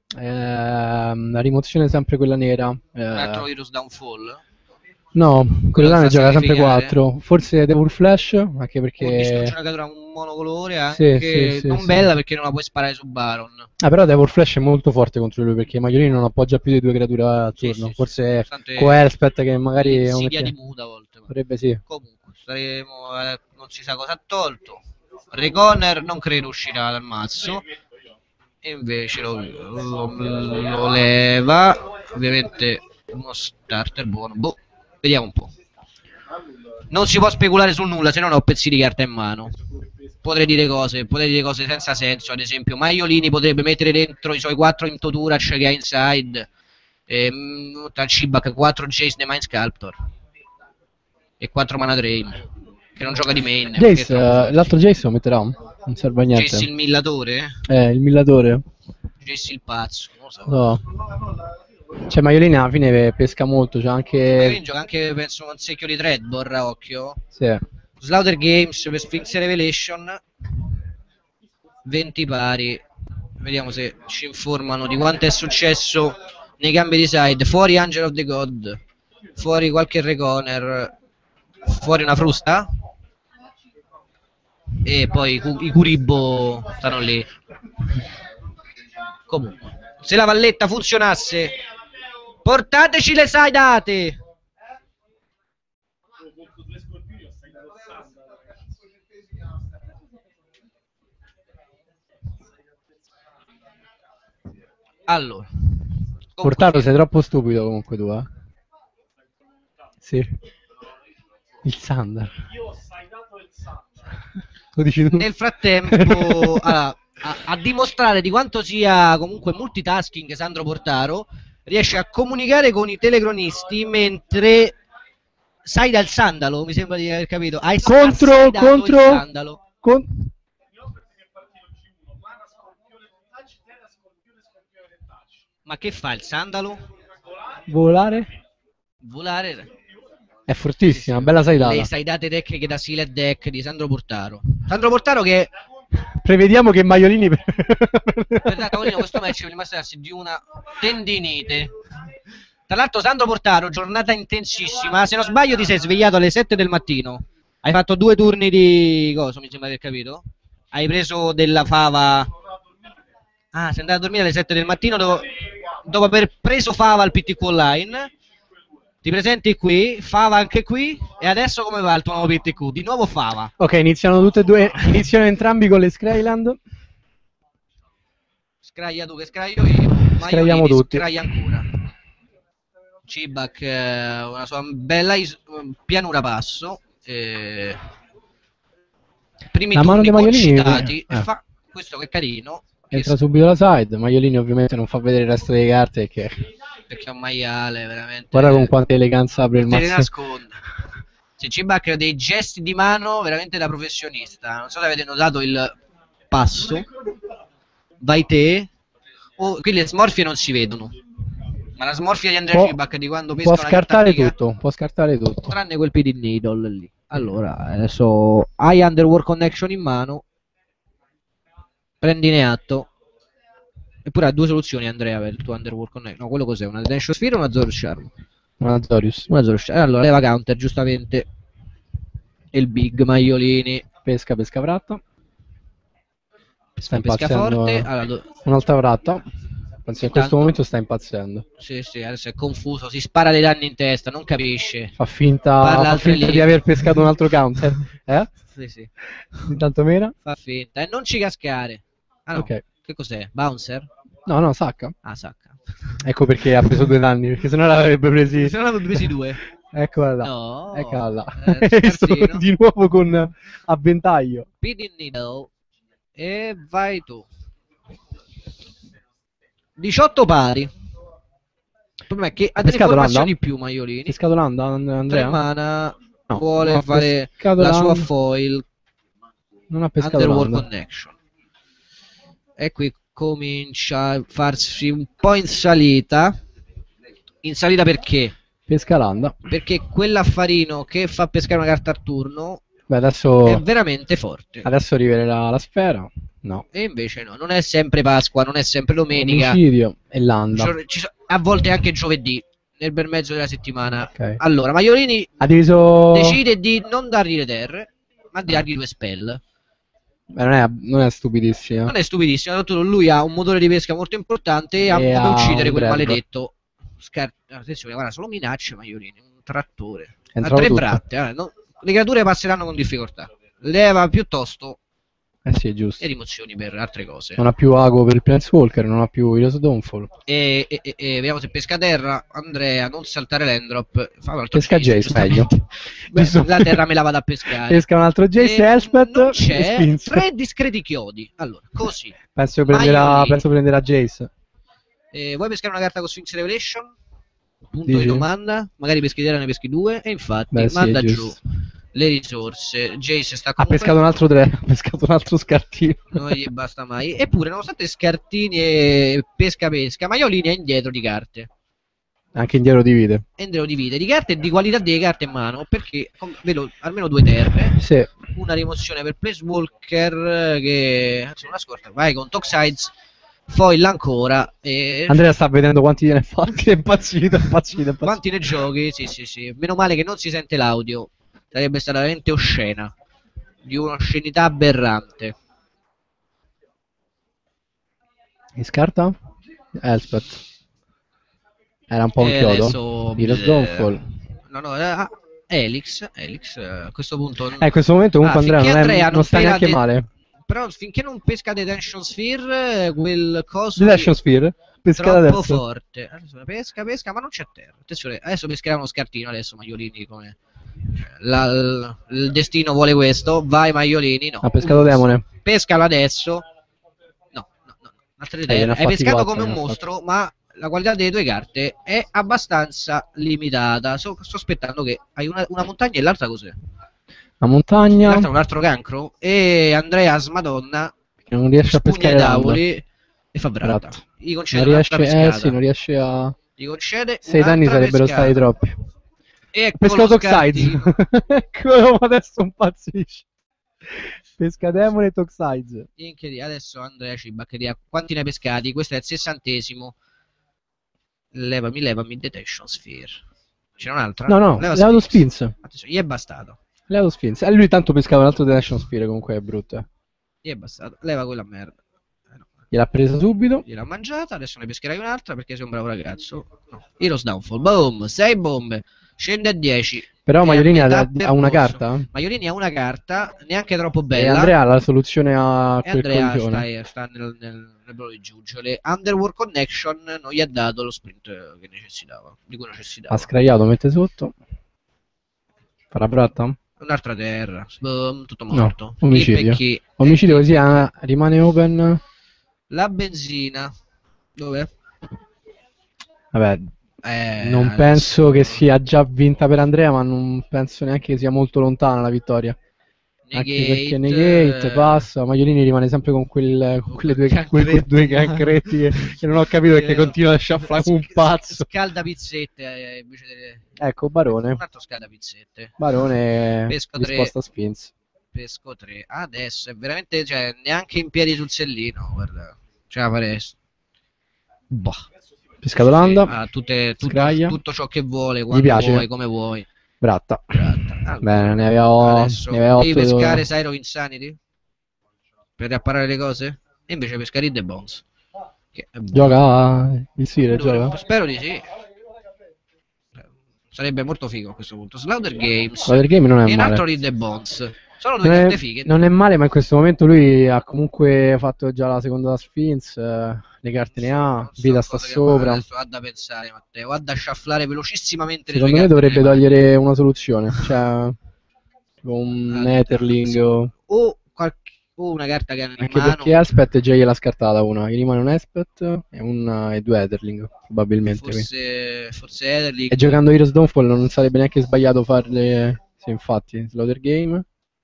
Speaker 2: Ehm, la rimozione è sempre quella nera.
Speaker 1: Un altro
Speaker 2: Eh,
Speaker 1: Heroes Downfall.
Speaker 2: no, quello là ne
Speaker 1: da
Speaker 2: gioca sempre
Speaker 1: sacrificare.
Speaker 2: quattro. Forse Devil Flash, anche
Speaker 1: Ho visto
Speaker 2: perché...
Speaker 1: c'è una cattura un monocolore
Speaker 2: Sì,
Speaker 1: anche
Speaker 2: sì, sì,
Speaker 1: non
Speaker 2: sì.
Speaker 1: bella perché non la puoi sparare su Baron.
Speaker 2: Ah, però Devil Flash è molto forte contro lui perché Maiolini non appoggia più di due creature a
Speaker 1: Sì,
Speaker 2: turno.
Speaker 1: sì, sì.
Speaker 2: Forse
Speaker 1: Nonostante
Speaker 2: Coel, aspetta che magari...
Speaker 1: l'insidia
Speaker 2: mette-
Speaker 1: di Muda a volte. ma-
Speaker 2: Potrebbe sì.
Speaker 1: Comunque, staremo, eh, non si sa cosa ha tolto. Reconer non credo uscirà dal mazzo. E invece lo, lo- lo leva. Ovviamente uno starter buono. Boh, vediamo un po'. Non si può speculare su nulla se non ho pezzi di carta in mano. Potrei dire cose, potrei dire cose senza senso. Ad esempio, Maiolini potrebbe mettere dentro i suoi quattro Intoturach che ha inside. Ehm, Cibac quattro Jace The Mind Sculptor e quattro Mana Drain che non gioca di main perché è
Speaker 2: Jace,
Speaker 1: troppo
Speaker 2: eh,
Speaker 1: forte.
Speaker 2: l'altro Jace lo metterà? Non serve a niente.
Speaker 1: Jace il millatore?
Speaker 2: Eh, il millatore.
Speaker 1: Jace il pazzo, non lo so.
Speaker 2: No. Cioè Maiolini alla fine pesca molto, c'è
Speaker 1: Maiolini
Speaker 2: anche...
Speaker 1: gioca anche penso un secchio di Treadbor a occhio.
Speaker 2: Sì.
Speaker 1: Slaughter Games per Sphinx Revelation venti pari. Vediamo se ci informano di quanto è successo nei cambi di side. Fuori Angel of the God, fuori qualche Reconer, fuori una frusta e poi i, cu- i Kuribo stanno lì. Comunque, se la valletta funzionasse, portateci le sidate. Allora,
Speaker 2: Portato sei troppo stupido comunque tu, eh? Sì. Il Sandar. Lo dici tu?
Speaker 1: nel frattempo, allora, a, a dimostrare di quanto sia comunque multitasking Sandro Portaro, riesce a comunicare con i telecronisti mentre Saida il sandalo, mi sembra di aver capito. Hai
Speaker 2: Contro,
Speaker 1: assaidato
Speaker 2: contro...
Speaker 1: il sandalo.
Speaker 2: Con...
Speaker 1: Ma che fa il sandalo?
Speaker 2: Volare?
Speaker 1: Volare.
Speaker 2: È fortissima, bella saidata.
Speaker 1: Le saidate tecniche da Silet Deck di Sandro Portaro. Sandro Portaro che...
Speaker 2: Prevediamo che Maiolini...
Speaker 1: Per tavolino questo match è rimasto di una tendinite. Tra l'altro Sandro Portaro, giornata intensissima. Se non sbaglio ti sei svegliato alle sette del mattino. Hai fatto due turni di... cosa mi sembra di aver capito? Hai preso della fava... Ah, sei andato a dormire alle sette del mattino dopo, dopo aver preso fava al P T Q Online. Ti presenti qui, fava anche qui, e adesso come va il tuo nuovo P T Q? Di nuovo fava.
Speaker 2: Ok, iniziano tutte e due, iniziano entrambi con le Skyland.
Speaker 1: Scraglia tu che scraglio io.
Speaker 2: Scragliamo tutti.
Speaker 1: Scraglia ancora. Cibac, eh, una sua bella is- pianura passo. Eh, primi
Speaker 2: La mano
Speaker 1: turni
Speaker 2: dei Maiolini,
Speaker 1: concitati.
Speaker 2: eh.
Speaker 1: E fa questo che è carino. Che
Speaker 2: Entra
Speaker 1: s-
Speaker 2: subito la side, Maiolini ovviamente non fa vedere il resto delle carte perché...
Speaker 1: perché è un maiale, veramente.
Speaker 2: Guarda con quanta eleganza apre il
Speaker 1: te le
Speaker 2: mazzo.
Speaker 1: nasconde. Sì, Cibac ha dei gesti di mano veramente da professionista. Non so se avete notato il passo. Vai te. Oh, qui le smorfie non si vedono. Ma la smorfia di Andrea
Speaker 2: Può-
Speaker 1: Cibac di quando pesca
Speaker 2: Può
Speaker 1: una carta
Speaker 2: scartare
Speaker 1: amica,
Speaker 2: tutto, può scartare tutto.
Speaker 1: tranne quel P D Needle lì. Allora, adesso hai Underworld Connection in mano. Prendine atto. Eppure ha due soluzioni Andrea per il tuo Underworld Connection. No, quello cos'è? Una Detention Sphere o una Zoro Charm?
Speaker 2: Una Zorius.
Speaker 1: Una Zoro Charm. Allora, leva counter, giustamente. E il Big Maiolini.
Speaker 2: Pesca, pesca vratta. Sta
Speaker 1: Pesca
Speaker 2: impazzendo.
Speaker 1: forte. Allora, do-
Speaker 2: Un'altra vratta. Penso in questo
Speaker 1: Intanto-
Speaker 2: momento sta impazzendo.
Speaker 1: sì, sì, adesso è confuso. Si spara dei danni in testa, non capisce.
Speaker 2: Fa finta,
Speaker 1: Parla
Speaker 2: fa
Speaker 1: altre
Speaker 2: finta di
Speaker 1: lingue.
Speaker 2: aver pescato un altro counter. Eh?
Speaker 1: Sì, sì.
Speaker 2: Intanto mera?
Speaker 1: Fa finta. E non ci cascare. Ah no.
Speaker 2: Ok.
Speaker 1: Che cos'è? Bouncer?
Speaker 2: No, no, sacca.
Speaker 1: Ah, sacca.
Speaker 2: Ecco perché ha preso due danni, perché sennò l'avrebbe presi.
Speaker 1: Se non avevo presi due.
Speaker 2: Eccola là.
Speaker 1: No.
Speaker 2: Eccola là.
Speaker 1: Eh,
Speaker 2: Sto
Speaker 1: scartino.
Speaker 2: di nuovo con avventaglio.
Speaker 1: P D Needle. E vai tu. diciotto pari. Il problema è che ha delle
Speaker 2: pescato
Speaker 1: informazioni
Speaker 2: l'anda?
Speaker 1: più Maiolini.
Speaker 2: Pescato l'anda, And-
Speaker 1: Tre
Speaker 2: Andrea?
Speaker 1: mana.
Speaker 2: No,
Speaker 1: vuole
Speaker 2: non ha
Speaker 1: fare
Speaker 2: pescato
Speaker 1: la sua
Speaker 2: l'anda.
Speaker 1: foil.
Speaker 2: Non ha pescato
Speaker 1: Underworld
Speaker 2: l'anda.
Speaker 1: Connection. E qui comincia a farsi un po' in salita. In salita perché?
Speaker 2: Pesca l'anda.
Speaker 1: Perché quell'affarino che fa pescare una carta a turno
Speaker 2: Beh,
Speaker 1: è
Speaker 2: adesso,
Speaker 1: veramente forte.
Speaker 2: adesso rivelerà la sfera. No.
Speaker 1: E invece no, non è sempre Pasqua, non è sempre domenica.
Speaker 2: Omicidio e l'anda.
Speaker 1: Gio- ci so- a volte anche giovedì, nel bel mezzo della settimana.
Speaker 2: Ok.
Speaker 1: Allora, Maiolini
Speaker 2: Ha diviso...
Speaker 1: decide di non dargli le terre, ma di dargli due spell.
Speaker 2: Beh, non è, non è stupidissimo.
Speaker 1: Non è stupidissimo, soprattutto lui ha un motore di pesca molto importante e ha
Speaker 2: E
Speaker 1: come
Speaker 2: ha
Speaker 1: uccidere
Speaker 2: un
Speaker 1: quel
Speaker 2: grab.
Speaker 1: maledetto. Scar- attenzione, guarda, solo minacce Maiolini, un trattore. Ha
Speaker 2: Entrano
Speaker 1: tre
Speaker 2: tutte.
Speaker 1: bratte, eh, no- le creature passeranno con difficoltà. Leva piuttosto
Speaker 2: Eh sì, è giusto.
Speaker 1: e rimozioni per altre cose.
Speaker 2: Non ha più ago per il Planeswalker, non ha più Heroes Dawnfall.
Speaker 1: E, e- e- e vediamo se pesca terra. Andrea, non saltare l'endrop. Fa un altro
Speaker 2: Pesca Jace, meglio.
Speaker 1: Beh,
Speaker 2: Giusto.
Speaker 1: la terra me la vado a pescare.
Speaker 2: Pesca un altro Jace,
Speaker 1: E
Speaker 2: Elspeth
Speaker 1: non
Speaker 2: e
Speaker 1: c'è
Speaker 2: Spinz.
Speaker 1: tre discreti chiodi. Allora, così.
Speaker 2: Penso che prenderà,
Speaker 1: Maiolini.
Speaker 2: penso prenderà Jace.
Speaker 1: Eh, vuoi pescare una carta con Sphinx Revelation? Punto
Speaker 2: Dici?
Speaker 1: di domanda. Magari peschi terra, ne peschi due. E infatti,
Speaker 2: Beh, sì,
Speaker 1: manda
Speaker 2: è
Speaker 1: giù
Speaker 2: giusto.
Speaker 1: le risorse. Jace sta
Speaker 2: Ha
Speaker 1: comunque...
Speaker 2: pescato un altro tre, ha pescato un altro scartino.
Speaker 1: Non gli basta mai. Eppure, nonostante scartini e pesca pesca, Maiolini è indietro di carte.
Speaker 2: Anche indietro divide.
Speaker 1: Endreo divide di carte e di qualità delle carte in mano, perché com- vedo almeno due terre,
Speaker 2: Sì.
Speaker 1: una rimozione per Placewalker che anzi una scorta, vai con Toxides, foil ancora e
Speaker 2: Andrea sta vedendo quanti ne ha fatti, è impazzito, è impazzito, è impazzito.
Speaker 1: quanti ne giochi? Sì, sì, sì. Meno male che non si sente l'audio, sarebbe stata veramente oscena, di un'oscenità aberrante.
Speaker 2: Mi scarta? Elspeth. Era un po' un
Speaker 1: E
Speaker 2: chiodo.
Speaker 1: adesso,
Speaker 2: Heroes
Speaker 1: eh,
Speaker 2: Dawnfall.
Speaker 1: No, no, eh, Elix, Elix, eh, a questo punto
Speaker 2: Eh, in questo momento comunque
Speaker 1: Ah,
Speaker 2: Andrea
Speaker 1: finché
Speaker 2: non, è-
Speaker 1: Andrea
Speaker 2: non
Speaker 1: non
Speaker 2: sta
Speaker 1: pega
Speaker 2: neanche
Speaker 1: de-
Speaker 2: male.
Speaker 1: però finché non pesca Detention Sphere, eh, quel coso
Speaker 2: Detention
Speaker 1: lì
Speaker 2: Sphere?
Speaker 1: è
Speaker 2: Pescata
Speaker 1: troppo
Speaker 2: adesso.
Speaker 1: forte. Adesso pesca, pesca, ma non c'è terra. Attenzione, adesso pescherà uno scartino, adesso Maiolini come... La- l- il destino vuole questo, vai Maiolini, no.
Speaker 2: Ha pescato demone.
Speaker 1: Pescalo adesso. No, no, no, altre
Speaker 2: Eh,
Speaker 1: terre.
Speaker 2: gliene ha
Speaker 1: Hai
Speaker 2: fatti
Speaker 1: pescato
Speaker 2: quattro,
Speaker 1: come un
Speaker 2: gliene ha
Speaker 1: mostro, ma la qualità delle tue carte è abbastanza limitata. So- sto aspettando che hai una, una montagna e l'altra cos'è?
Speaker 2: La montagna.
Speaker 1: L'altra è un altro cancro. E Andreas Madonna
Speaker 2: Che non riesce a
Speaker 1: spugna
Speaker 2: pescare
Speaker 1: i
Speaker 2: l'anda.
Speaker 1: tavoli e fa brata.
Speaker 2: Bratto.
Speaker 1: Gli concede
Speaker 2: Non riesce,
Speaker 1: un'altra
Speaker 2: eh
Speaker 1: pescata.
Speaker 2: sì, non riesce a...
Speaker 1: Gli concede
Speaker 2: Sei danni
Speaker 1: un'altra
Speaker 2: sarebbero
Speaker 1: pescata.
Speaker 2: stati troppi.
Speaker 1: Ecco
Speaker 2: Pesca
Speaker 1: lo
Speaker 2: Toxides.
Speaker 1: scartino.
Speaker 2: Eccolo, adesso impazzisce. Pesca demone Toxides.
Speaker 1: Incredibile. Adesso Andrea ci baccheria. Quanti ne hai pescati? Questo è il sessantesimo. Levami, levami Detection Sphere. C'è un'altra?
Speaker 2: No, no,
Speaker 1: Leva
Speaker 2: levato
Speaker 1: Sphinx.
Speaker 2: Sphinx.
Speaker 1: Attenzione, gli è bastato.
Speaker 2: Levato Sphinx. E lui tanto pescava un altro Detection Sphere, comunque è brutto. eh.
Speaker 1: Gli è bastato. Leva quella merda. Eh, no.
Speaker 2: Gliel'ha presa subito.
Speaker 1: Gliel'ha mangiata, adesso ne pescherai un'altra perché sei un bravo ragazzo. No. Heroes Downfall. Boom, sei bombe. Scende a dieci.
Speaker 2: Però
Speaker 1: È
Speaker 2: Maiolini
Speaker 1: a
Speaker 2: ha,
Speaker 1: metà
Speaker 2: ha una
Speaker 1: percorso.
Speaker 2: carta.
Speaker 1: Maiolini ha una carta, neanche troppo
Speaker 2: E
Speaker 1: bella.
Speaker 2: Andrea ha la soluzione a
Speaker 1: E
Speaker 2: quel
Speaker 1: Andrea
Speaker 2: coglione.
Speaker 1: sta, sta nel, nel, nel ruolo di giuggiole. Underworld Connection non gli ha dato lo sprint che necessitava, di cui necessitava.
Speaker 2: Ha scraiato, mette sotto. Farà bratta?
Speaker 1: Un'altra terra, boom, tutto
Speaker 2: No,
Speaker 1: morto.
Speaker 2: omicidio.
Speaker 1: Chi pecchi-
Speaker 2: Omicidio così ah, rimane open.
Speaker 1: La benzina. Dov'è?
Speaker 2: Vabbè,
Speaker 1: Eh,
Speaker 2: non
Speaker 1: adesso-
Speaker 2: penso che sia già vinta per Andrea, ma non penso neanche che sia molto lontana la vittoria. Anche perché Negate
Speaker 1: eh,
Speaker 2: passa, Maiolini rimane sempre con, quel, con quelle due,
Speaker 1: Cancretto,
Speaker 2: quei due
Speaker 1: ma-
Speaker 2: cancretti che, che non ho capito perché
Speaker 1: Eh,
Speaker 2: continua a sciaffare come un
Speaker 1: sc-
Speaker 2: pazzo.
Speaker 1: Scalda pizzette eh, invece delle...
Speaker 2: Ecco, Barone.
Speaker 1: Un altro scalda pizzette.
Speaker 2: Barone
Speaker 1: Pesco tre.
Speaker 2: risposta a Sphinx.
Speaker 1: Pesco tre. Adesso è veramente, cioè, neanche in piedi sul sellino, guarda. Ce la faresti. Boh.
Speaker 2: Pescatolanda.
Speaker 1: Ah, tutte, tutto,
Speaker 2: Scraglia.
Speaker 1: tutto ciò che vuole, quando
Speaker 2: piace?
Speaker 1: vuoi, come vuoi.
Speaker 2: Bratta.
Speaker 1: Allora,
Speaker 2: Bene, ne aveva,
Speaker 1: adesso
Speaker 2: ne aveva
Speaker 1: devi
Speaker 2: otto.
Speaker 1: pescare Syro Insanity per riapparare le cose? E invece pescare The Bones. Che è buono.
Speaker 2: Gioca il Sire,
Speaker 1: Dovrebbe-
Speaker 2: gioca.
Speaker 1: Spero di sì. Sarebbe molto figo a questo punto. Slaughter Games
Speaker 2: Slaughter Game non è
Speaker 1: e un
Speaker 2: male.
Speaker 1: altro di The Bones. Sono due
Speaker 2: Non
Speaker 1: carte
Speaker 2: è,
Speaker 1: fighe.
Speaker 2: non è male, ma in questo momento lui ha comunque fatto già la seconda Sphinx, eh, le carte ne ha,
Speaker 1: Non so
Speaker 2: vita sta
Speaker 1: cosa che fare
Speaker 2: sopra.
Speaker 1: adesso, ha da pensare Matteo, ha da sciafflare velocissimamente le
Speaker 2: Secondo
Speaker 1: sue
Speaker 2: me
Speaker 1: carte
Speaker 2: dovrebbe
Speaker 1: nelle mani.
Speaker 2: togliere una soluzione, cioè tipo un
Speaker 1: Ah,
Speaker 2: Etherling
Speaker 1: sì.
Speaker 2: o...
Speaker 1: o, qualche, o una carta che ha in
Speaker 2: Anche
Speaker 1: mano.
Speaker 2: perché Elspeth già gliel'ha scartata una, gli rimane un Elspeth e, un, e due Etherling probabilmente. quindi.
Speaker 1: Forse, forse Ederling.
Speaker 2: E giocando Heroes Dawnfall non sarebbe neanche sbagliato farle... Sì, infatti, Slaughter Game.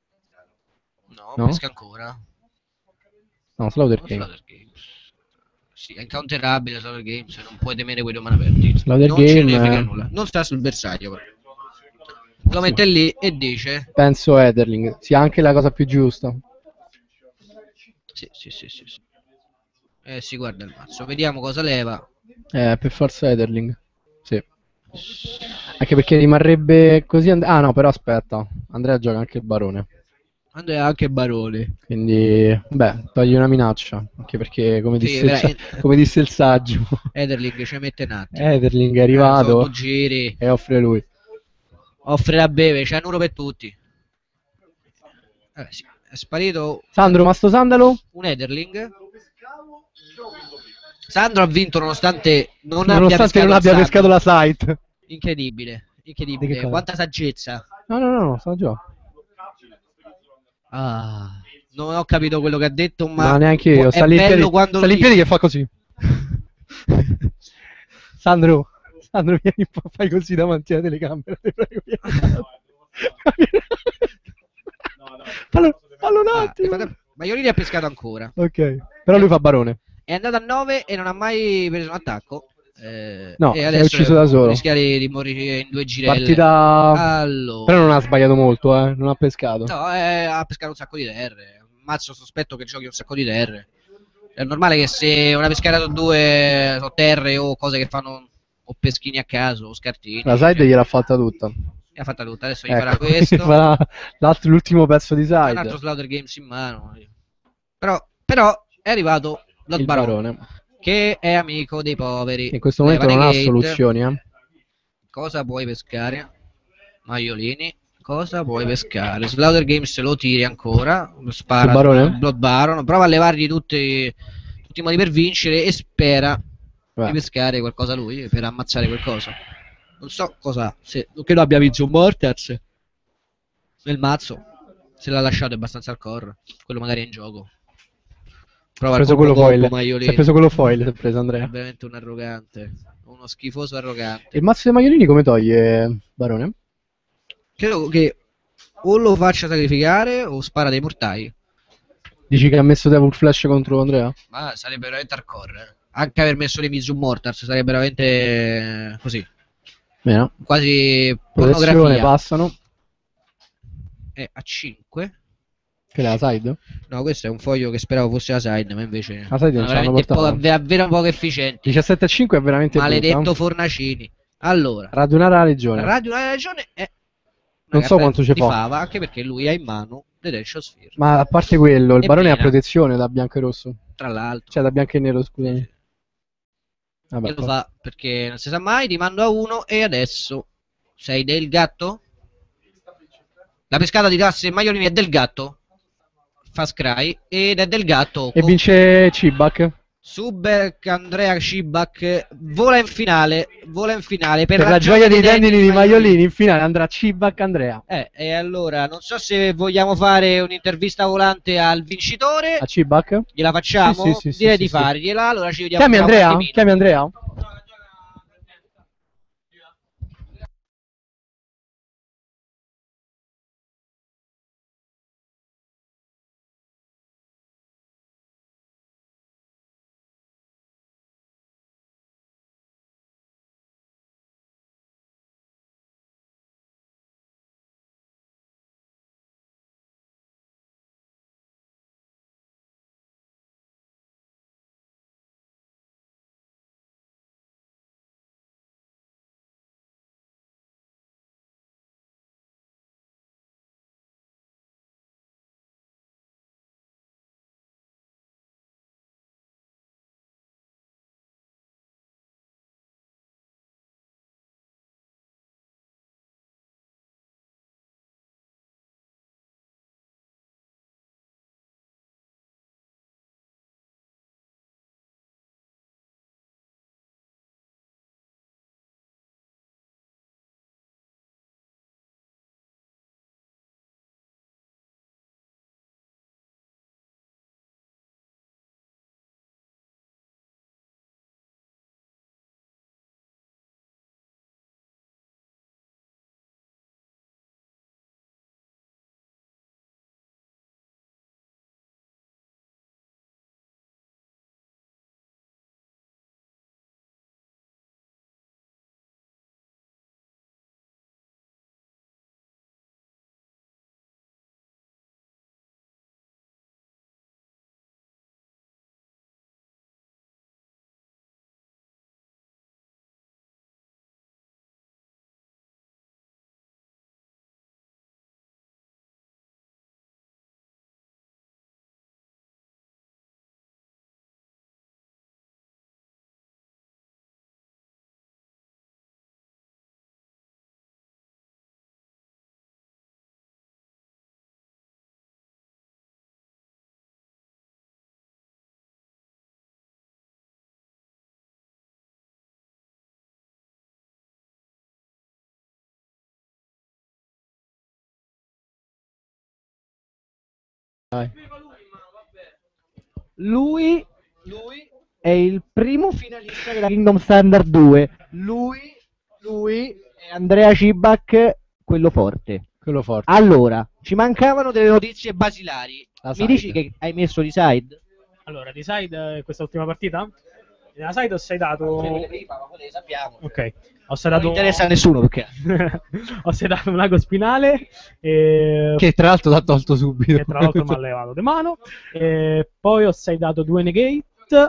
Speaker 1: No,
Speaker 2: No?
Speaker 1: pesca ancora.
Speaker 2: No, Slaughter
Speaker 1: Non
Speaker 2: Game.
Speaker 1: Slaughter Games. Sì, è incounterabile Slaughter Games, non puoi temere quei due mani aperti.
Speaker 2: Slaughter
Speaker 1: non ce
Speaker 2: Game,
Speaker 1: ne frega
Speaker 2: eh.
Speaker 1: nulla. Non sta sul bersaglio però. Lo mette lì e dice
Speaker 2: Penso Etherling, sia anche la cosa più giusta.
Speaker 1: sì, sì, sì, sì, sì. Eh, si guarda il mazzo, vediamo cosa leva.
Speaker 2: Eh, per forza Etherling. Sì. Anche perché rimarrebbe così... And- ah no, però aspetta. Andrea gioca anche il Barone.
Speaker 1: Andrea anche Barone.
Speaker 2: Quindi, beh, togli una minaccia. Anche perché, come
Speaker 1: Sì,
Speaker 2: disse, il, sa-
Speaker 1: veramente.
Speaker 2: come disse il saggio,
Speaker 1: Ederling ci mette un attimo.
Speaker 2: Etherling è
Speaker 1: Eh,
Speaker 2: arrivato
Speaker 1: sono due giri.
Speaker 2: e offre lui.
Speaker 1: Offre da bere, c'è un euro per tutti. Eh, sì, è sparito
Speaker 2: Sandro, ma sto sandalo?
Speaker 1: un Ederling. Sandro ha vinto nonostante non abbia
Speaker 2: Nonostante
Speaker 1: pescato
Speaker 2: non abbia
Speaker 1: il
Speaker 2: pescato
Speaker 1: Sandro.
Speaker 2: la site.
Speaker 1: Incredibile,
Speaker 2: Di che
Speaker 1: incredibile.
Speaker 2: cosa?
Speaker 1: Quanta saggezza.
Speaker 2: No, no, no, no, sta già.
Speaker 1: Ah, non ho capito quello che ha detto,
Speaker 2: Ma,
Speaker 1: ma
Speaker 2: neanche io.
Speaker 1: è
Speaker 2: Sta lì in
Speaker 1: bello
Speaker 2: piedi,
Speaker 1: quando
Speaker 2: sta
Speaker 1: lo
Speaker 2: lì in piedi
Speaker 1: dice.
Speaker 2: che fa così. Sandro, Sandro, vieni un po', fai così davanti alla telecamera, ti prego, vieni. Fallo, fallo un
Speaker 1: Ah,
Speaker 2: attimo.
Speaker 1: infatti, Maiolini ha pescato ancora.
Speaker 2: Ok, però lui fa Barone.
Speaker 1: È andato a nove e non ha mai preso un attacco. Eh,
Speaker 2: No,
Speaker 1: e
Speaker 2: si è
Speaker 1: adesso
Speaker 2: ucciso da solo.
Speaker 1: rischia di, di morire in due girelle.
Speaker 2: Partita...
Speaker 1: Allora,
Speaker 2: Però non ha sbagliato molto, eh. Non ha pescato.
Speaker 1: no, eh, ha pescato un sacco di terre. Mazzo sospetto che giochi un sacco di terre. È normale che se una pescata su due sono terre o cose che fanno o peschini a caso o scartini.
Speaker 2: La side gliel'ha fatta tutta.
Speaker 1: E ha fatta tutta. Adesso gli farà
Speaker 2: Ecco,
Speaker 1: questo.
Speaker 2: farà l'altro- l'ultimo pezzo di
Speaker 1: Ha un altro
Speaker 2: side.
Speaker 1: Slaughter Games in mano. Però, però è arrivato Blood
Speaker 2: Il
Speaker 1: Barone,
Speaker 2: Barone.
Speaker 1: che è amico dei poveri.
Speaker 2: In questo momento
Speaker 1: Leva
Speaker 2: non ha
Speaker 1: Negate.
Speaker 2: soluzioni, eh.
Speaker 1: Cosa puoi pescare? Maiolini. Cosa puoi pescare? Slaughter Games lo tiri ancora. Spara
Speaker 2: Sul Barone?
Speaker 1: sul Blood Baron. Prova a levargli tutti, tutti i modi per vincere e spera
Speaker 2: Beh.
Speaker 1: di pescare qualcosa lui per ammazzare qualcosa. Non so cosa. Se, che lo abbia vinto un Mortars nel mazzo. Se l'ha lasciato è abbastanza al core. Quello magari è in gioco. Prova
Speaker 2: Ha
Speaker 1: il
Speaker 2: preso
Speaker 1: combo
Speaker 2: quello foil.
Speaker 1: combo
Speaker 2: Si è
Speaker 1: Maiolini.
Speaker 2: preso quello foil, si è preso
Speaker 1: È
Speaker 2: Andrea.
Speaker 1: veramente un arrogante. Uno schifoso arrogante.
Speaker 2: Il mazzo dei Maiolini come toglie, Barone?
Speaker 1: Credo che o lo faccia sacrificare o spara dei mortai.
Speaker 2: Dici che ha messo Devil Flash contro Andrea?
Speaker 1: Ma sarebbe veramente hardcore. eh. Anche aver messo le Mizu Mortars sarebbe veramente eh, così.
Speaker 2: Meno.
Speaker 1: Quasi
Speaker 2: Protezione,
Speaker 1: pornografia.
Speaker 2: passano.
Speaker 1: È a cinque.
Speaker 2: Che è la side?
Speaker 1: No, questo è un foglio che speravo fosse la side, ma invece
Speaker 2: La side non ce l'hanno
Speaker 1: veramente poco,
Speaker 2: portato.
Speaker 1: davvero poco efficienti.
Speaker 2: diciassette a cinque è veramente
Speaker 1: Maledetto
Speaker 2: brutta.
Speaker 1: Fornacini. Allora,
Speaker 2: Radunare la legione.
Speaker 1: Radio una ragione è
Speaker 2: Non so quanto ci
Speaker 1: di
Speaker 2: fa.
Speaker 1: fava, anche perché lui ha in mano Detention Sphere.
Speaker 2: Ma a parte quello, il
Speaker 1: È
Speaker 2: barone ha
Speaker 1: piena.
Speaker 2: protezione da bianco e rosso.
Speaker 1: Tra l'altro,
Speaker 2: Cioè da bianco e nero, scusami. Vabbè,
Speaker 1: e lo
Speaker 2: poi-
Speaker 1: fa perché non si sa mai, ti mando a uno e adesso sei del gatto? La pescata di tasse e Maiolini è del gatto? Fast Cry ed è del gatto.
Speaker 2: E vince Cibak.
Speaker 1: Subek Andrea Cibak vola in finale, vola in finale per,
Speaker 2: Per la
Speaker 1: ragione
Speaker 2: gioia dei tendini di Maiolini, in finale andrà Cibak Andrea.
Speaker 1: Eh, e allora non so se vogliamo fare un'intervista volante al vincitore.
Speaker 2: A Cibak?
Speaker 1: Gliela facciamo?
Speaker 2: Sì, sì, sì,
Speaker 1: Direi
Speaker 2: sì,
Speaker 1: di
Speaker 2: sì.
Speaker 1: fargliela. Allora ci vediamo
Speaker 2: Chiami
Speaker 1: tra un
Speaker 2: Andrea?
Speaker 1: attimino.
Speaker 2: Chiami Andrea? Vai.
Speaker 1: Lui, lui è il primo finalista della Kingdom Standard due. Lui, lui è Andrea Cibak, quello forte.
Speaker 2: Quello forte.
Speaker 1: Allora, ci mancavano delle notizie basilari.
Speaker 2: La
Speaker 1: Mi
Speaker 2: side.
Speaker 1: dici che hai messo di side?
Speaker 3: Allora, di side eh, questa ultima partita? Nella side ho sidato...
Speaker 1: sappiamo.
Speaker 3: Ok, ho
Speaker 1: Non
Speaker 3: sidato...
Speaker 1: interessa a nessuno perché.
Speaker 3: ho sidato un ago spinale e...
Speaker 2: Che tra l'altro l'ha tolto subito.
Speaker 3: che tra l'altro mi ha levato di mano. E poi ho sidato due negate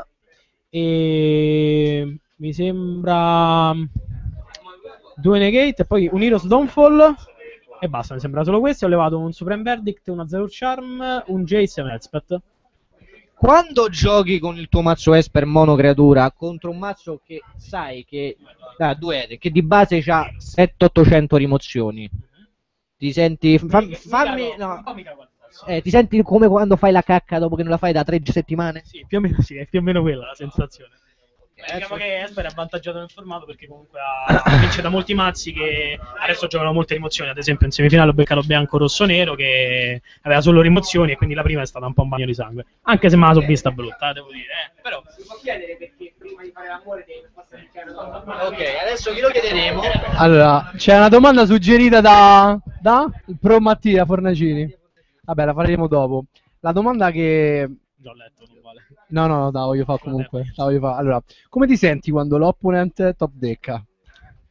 Speaker 3: e mi sembra due negate e poi un Heroes Downfall e basta, mi sembra solo questo. Ho levato un Supreme Verdict, una Zero Charm, un Jace e un Elspeth.
Speaker 1: Quando giochi con il tuo mazzo Esper mono creatura contro un mazzo che sai che ah, due ede, che di base ha settecento ottocento rimozioni, ti senti fa- fammi no, eh, ti senti come quando fai la cacca dopo che non la fai da tre settimane?
Speaker 3: Sì, più o meno sì, è più o meno quella la sensazione.
Speaker 1: Eh,
Speaker 3: Diciamo
Speaker 1: sì.
Speaker 3: che Esper è avvantaggiato nel formato perché comunque ha, vince da molti mazzi che adesso giocano molte rimozioni. Ad esempio in semifinale ho beccato bianco rosso nero che aveva solo rimozioni e quindi la prima è stata un po' un bagno di sangue, anche se me la so vista brutta, eh, devo dire, eh. Però si può chiedere perché prima di fare l'amore devi passare il chiaro.
Speaker 1: Ok, adesso glielo chiederemo.
Speaker 2: Allora, c'è una domanda suggerita da, da il pro Mattia Fornacini. Vabbè, la faremo dopo. La domanda che...
Speaker 3: Già ho letto, non vale.
Speaker 2: No, no, no, la voglio fare comunque. La voglio fare. Allora, come ti senti quando l'opponent top decca?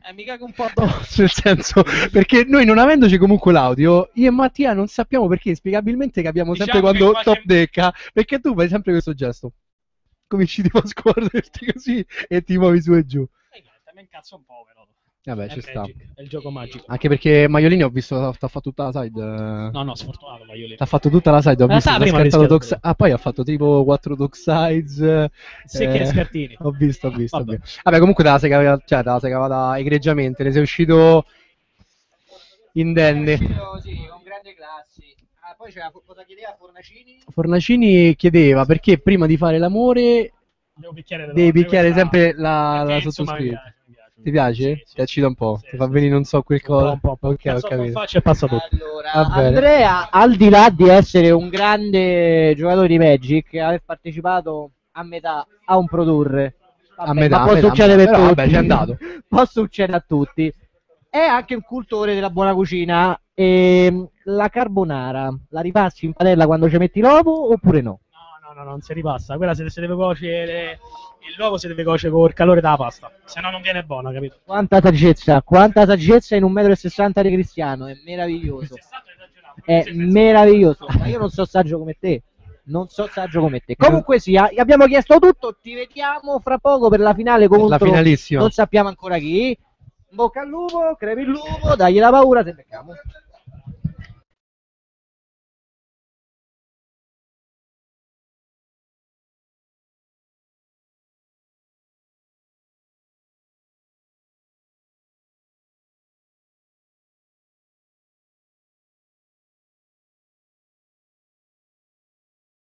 Speaker 1: Eh, mi cago un po' addosso.
Speaker 2: Nel senso, perché noi non avendoci comunque l'audio, io e Mattia non sappiamo perché, inspiegabilmente capiamo
Speaker 3: Diciamo
Speaker 2: sempre
Speaker 3: che
Speaker 2: quando
Speaker 3: quasi-
Speaker 2: top decca, perché tu fai sempre questo gesto. Cominci tipo a scorrerti così e ti muovi su e giù.
Speaker 3: E niente, mi incazzo un po', però.
Speaker 2: Vabbè,
Speaker 3: È
Speaker 2: ci sta.
Speaker 3: Magic, è il gioco magico.
Speaker 2: Anche perché Maiolini ho visto ti ha fatto tutta la side. eh.
Speaker 3: No, no, sfortunato, ma io lì.
Speaker 2: Ti ha fatto tutta la side, ho
Speaker 3: Ma
Speaker 2: visto.
Speaker 3: sa,
Speaker 2: ti ha
Speaker 3: prima
Speaker 2: scartato
Speaker 3: rischiato
Speaker 2: dox-
Speaker 3: lui.
Speaker 2: Ah, poi ha fatto tipo quattro dock sides. eh,
Speaker 3: Sì, che scartini.
Speaker 2: Ho visto, ho visto.
Speaker 3: Vabbè.
Speaker 2: Vabbè, Vabbè comunque te la sei cavata, cioè, te la sei cavata egregiamente. Ne sei uscito indenne.
Speaker 1: Sì, con grande classi. Ah, poi c'era cosa chiedeva Fornacini?
Speaker 2: Fornacini chiedeva perché prima di fare l'amore
Speaker 3: Devo picchiare le
Speaker 2: devi
Speaker 3: donne,
Speaker 2: picchiare
Speaker 3: questa-
Speaker 2: sempre la,
Speaker 3: perché,
Speaker 2: la
Speaker 3: insomma, mi
Speaker 2: sottoscritta.
Speaker 3: piace, mi piace.
Speaker 2: Ti piace?
Speaker 3: Sì, sì,
Speaker 2: Ti accida un po'.
Speaker 3: sì,
Speaker 2: Ti
Speaker 3: sì,
Speaker 2: fa
Speaker 3: sì.
Speaker 2: venire non so quel
Speaker 3: Un po',
Speaker 2: cosa.
Speaker 3: un po', un po'.
Speaker 2: Ok, ho
Speaker 3: Cazzotto in
Speaker 2: capito.
Speaker 3: faccia e passa tutto.
Speaker 1: Allora,
Speaker 2: Va bene.
Speaker 1: Andrea, al di là di essere un grande giocatore di Magic, aver partecipato a metà a un produrre, vabbè,
Speaker 2: A metà,
Speaker 1: ma
Speaker 2: a
Speaker 1: può
Speaker 2: metà,
Speaker 1: succedere
Speaker 2: a
Speaker 1: per
Speaker 2: metà. Però,
Speaker 1: tutti,
Speaker 2: vabbè, c'è andato.
Speaker 1: può succedere a tutti. È anche un cultore della buona cucina. E la carbonara la ripassi in padella quando ci metti l'uovo oppure no?
Speaker 3: No, no, no, non si ripassa. Quella se, se deve cuocere. Il l'uovo si deve cuocere col calore della pasta. Se no, non viene buona, capito?
Speaker 1: Quanta saggezza, quanta saggezza in un metro e sessanta di Cristiano, è meraviglioso. È meraviglioso, ma io non so saggio come te. Non so saggio come te. Comunque sia, abbiamo chiesto tutto. Ti vediamo fra poco per la finale contro
Speaker 2: La finalissima.
Speaker 1: non sappiamo ancora chi. Bocca al lupo, crepi il lupo, dagli la paura, te becchiamo.